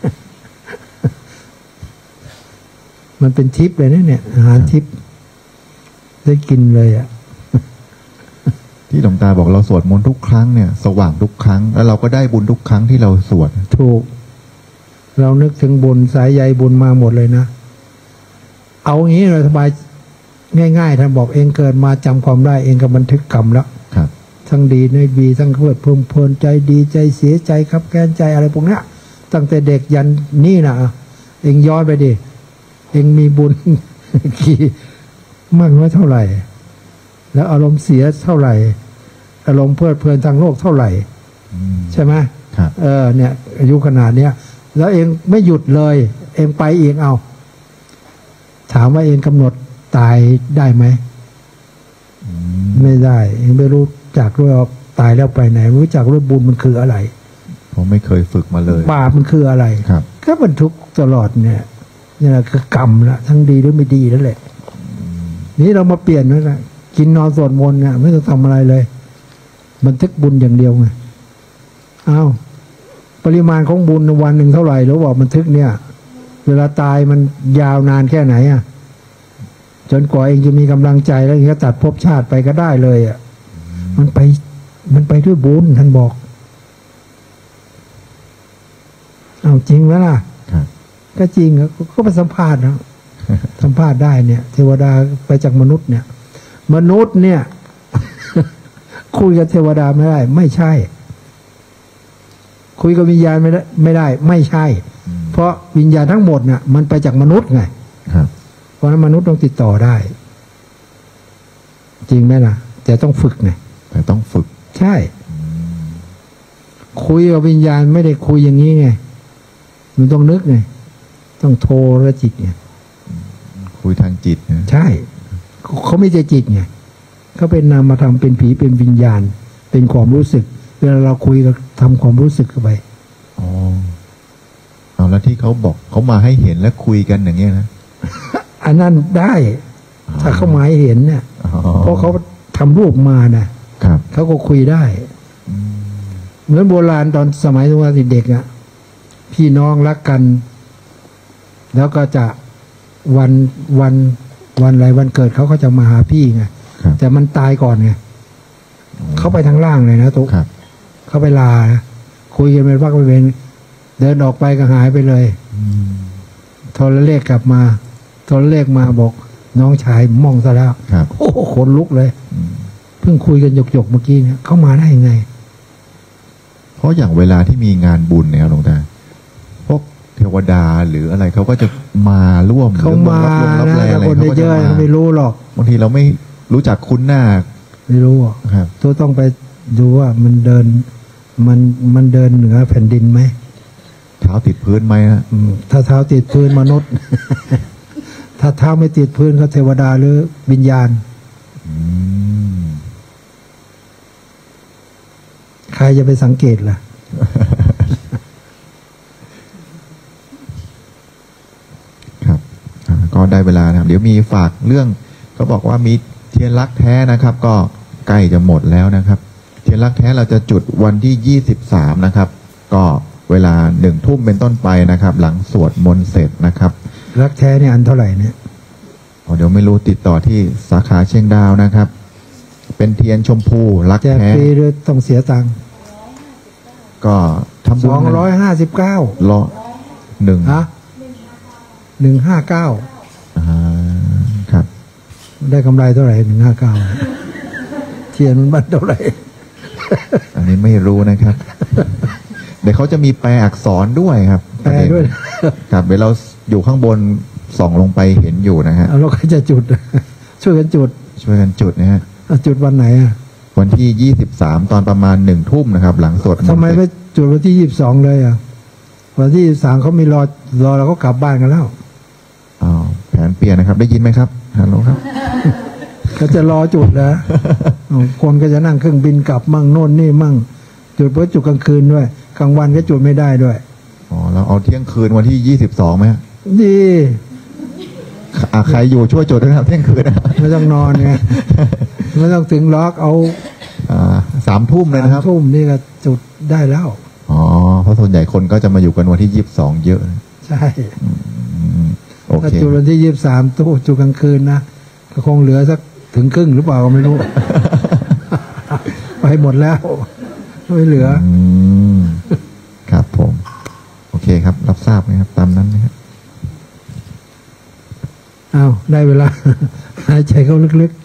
มันเป็นทิพย์เลยนะเนี่ย อาหารทิพย์ได้กินเลยอ่ะที่หลวงตาบอกเราสวดมนต์ทุกครั้งเนี่ยสว่างทุกครั้งแล้วเราก็ได้บุญทุกครั้งที่เราสวดถูกเรานึกถึงบุญสายใยบุญมาหมดเลยนะเอางี้เราสบายง่ายๆท่านบอกเองเกิดมาจำความได้เองก็บันทึกกรรมแล้วครับทั้งดีในบีทั้งเพลิดเพลินใจดีใจเสียใจครับแค้นใจอะไรพวกนี้ตั้งแต่เด็กยันนี่นะเองย้อนไปดิเองมีบุญ กี่มากน้อยเท่าไหร่แล้วอารมณ์เสียเท่าไหร่อารมณ์เพลิดเพลินทางโลกเท่าไหร่ใช่ไหมครับเออเนี่ยอายุขนาดเนี้ยแล้วเองไม่หยุดเลยเองไปเองเอาถามว่าเองกำหนดตายได้ไหมไม่ได้เองไม่รู้จักด้วยว่าตายแล้วไปไหนรู้จักด้วยบุญมันคืออะไรผมไม่เคยฝึกมาเลยบาปมันคืออะไรครับก็บรรทุกตลอดเนี่ยนี่แหละคือกรรมละทั้งดีหรือไม่ดีนั่นแหละนี้เรามาเปลี่ยนนั่นแหละกินนอนสวดมนต์เนี่ยไม่ต้องทำอะไรเลยบันทึกบุญอย่างเดียวไงอ้าวปริมาณของบุญวันหนึ่งเท่าไหร่แล้วบอกบันทึกเนี่ยเวลาตายมันยาวนานแค่ไหนอ่ะจนกว่าเองจะมีกำลังใจแล้วเองก็ตัดภพชาติไปก็ได้เลยอ่ะมันไปมันไปด้วยบุญท่านบอกเอาจริงไหมล่ะก็จริงก็ไปสัมภาษณ์นะสัมภาษณ์ได้เนี่ยเทวดาไปจากมนุษย์เนี่ยมนุษย์เนี่ย คุยกับเทวดาไม่ได้ไม่ใช่คุยกับวิญญาณไม่ได้ไม่ได้ไม่ใช่เพราะวิญญาณทั้งหมดเนี่ยมันไปจากมนุษย์ไงเพราะนั้นมนุษย์ต้องติดต่อได้จริงไหมล่ะแต่ต้องฝึกไงแต่ต้องฝึกใช่คุยกับวิญญาณไม่ได้คุยอย่างนี้ไงมันต้องนึกไงต้องโทรจิตไงคุยทางจิตใช่เขาไม่ใช่จิตไงเขาเป็นนามธรรมเป็นผีเป็นวิญญาณเป็นความรู้สึกเวลาเราคุยก็ทำความรู้สึกเข้าไปอ๋อเอาแล้วที่เขาบอกเขามาให้เห็นแล้วคุยกันอย่างเงี้ยนะอันนั้นได้ถ้าเขาหมายเห็นเนี่ยเพราะเขาทำรูปมานะครับเขาก็คุยได้เหมือนโบราณตอนสมัยตอนเด็กอ่ะพี่น้องรักกันแล้วก็จะวันวันวันอะไรวันเกิดเขาก็จะมาหาพี่ไงแต่มันตายก่อนไงเขาไปทางล่างเลยนะตุ๊กเขาไปลาคุยกันเป็นพักเป็นเดินออกไปก็หายไปเลยโทรเลขกลับมาโทรเลขมาบอกน้องชายมองซะแล้วโอ้ขนลุกเลยเพิ่งคุยกันหยกๆเมื่อกี้เนี่ยเขามาได้ยังไงเพราะอย่างเวลาที่มีงานบุญเนี่ยหลวงตาพวกเทวดาหรืออะไรเขาก็จะมาร่วมเขามานะแต่คนเยอะๆไม่รู้หรอกบางทีเราไม่รู้จักคุ้นหน้าไม่รู้ครับตัวต้องไปดูว่ามันเดินมันมันเดินเหนือแผ่นดินไหมเท้าติดพื้นไหมฮะถ้าเท้าติดพื้นมนุษย์ ถ้าเท้าไม่ติดพื้นก็เทวดาหรือวิญญาณใครจะไปสังเกตล่ะครับก็ได้เวลานะครับเดี๋ยวมีฝากเรื่องเขาบอกว่ามีเทียนรักแท้นะครับ ก็ใกล้จะหมดแล้วนะครับเทียนรักแท้เราจะจุดวันที่ยี่สิบสามนะครับก็เวลาหนึ่งทุ่มเป็นต้นไปนะครับ หลังสวดมนต์เสร็จนะครับรักแท้เนี่ยอันเท่าไหร่เนี่ยเดี๋ยวไม่รู้ติดต่อที่สาขาเชียงดาวนะครับเป็นเทียนชมพูรักแท้แจกฟรีหรือต้องเสียตังค์ก็ทำบุญสองร้อยห้าสิบเก้าล้อหนึ่งฮะหนึ่งห้าเก้าครับได้กำไรเท่าไหร่หนึ่งห้าเก้าเทียนมันบัตรเท่าไหร่อันนี้ไม่รู้นะครับเดี๋ยวเขาจะมีแปลอักษรด้วยครับแปลด้วยครับเดี๋ยวเราอยู่ข้างบนส่องลงไปเห็นอยู่นะฮะเราก็จะจุดช่วยกันจุดช่วยกันจุดนะฮะจุดวันไหนอ่ะวันที่ยี่สิบสามตอนประมาณหนึ่งทุ่มนะครับหลังสวดทำไมไม่จุดวันที่ยี่สิบสองเลยอ่ะวันที่ยี่สิบสามเขามีรอรอเราก็กลับบ้านกันแล้วอ๋อแผนเปลี่ยนนะครับได้ยินไหมครับฮัลโหลครับเขาจะรอจุดนะคนก็จะนั่งเครื่องบินกลับมั่งโน่นนี่มั่งจุดเพื่อจุดกลางคืนด้วยกลางวันก็จุดไม่ได้ด้วยอ๋อเราเอาเที่ยงคืนวันที่ยี่สิบสองไหมดีใครอยู่ช่วยจุดนะครับเที่ยงคืนไม่ต้องนอนไงไม่ต้องถึงล็อกเอาสามทุ่มเลยนะครับทุ่มนี่ก็จุดได้แล้วอ๋อเพราะส่วนใหญ่คนก็จะมาอยู่กันวันที่ยี่สิบสองเยอะใช่ถ้าจุดวันที่ยี่สิบสามตู้จุดกลางคืนนะก็คงเหลือสักถึงครึ่งหรือเปล่าก็ไม่รู้ให้หมดแล้วไม่เหลืออืมครับผม โอเคครับ รับทราบนะครับ ตามนั้นนะครับอ้าวได้เวลา หายใจเข้าลึกๆ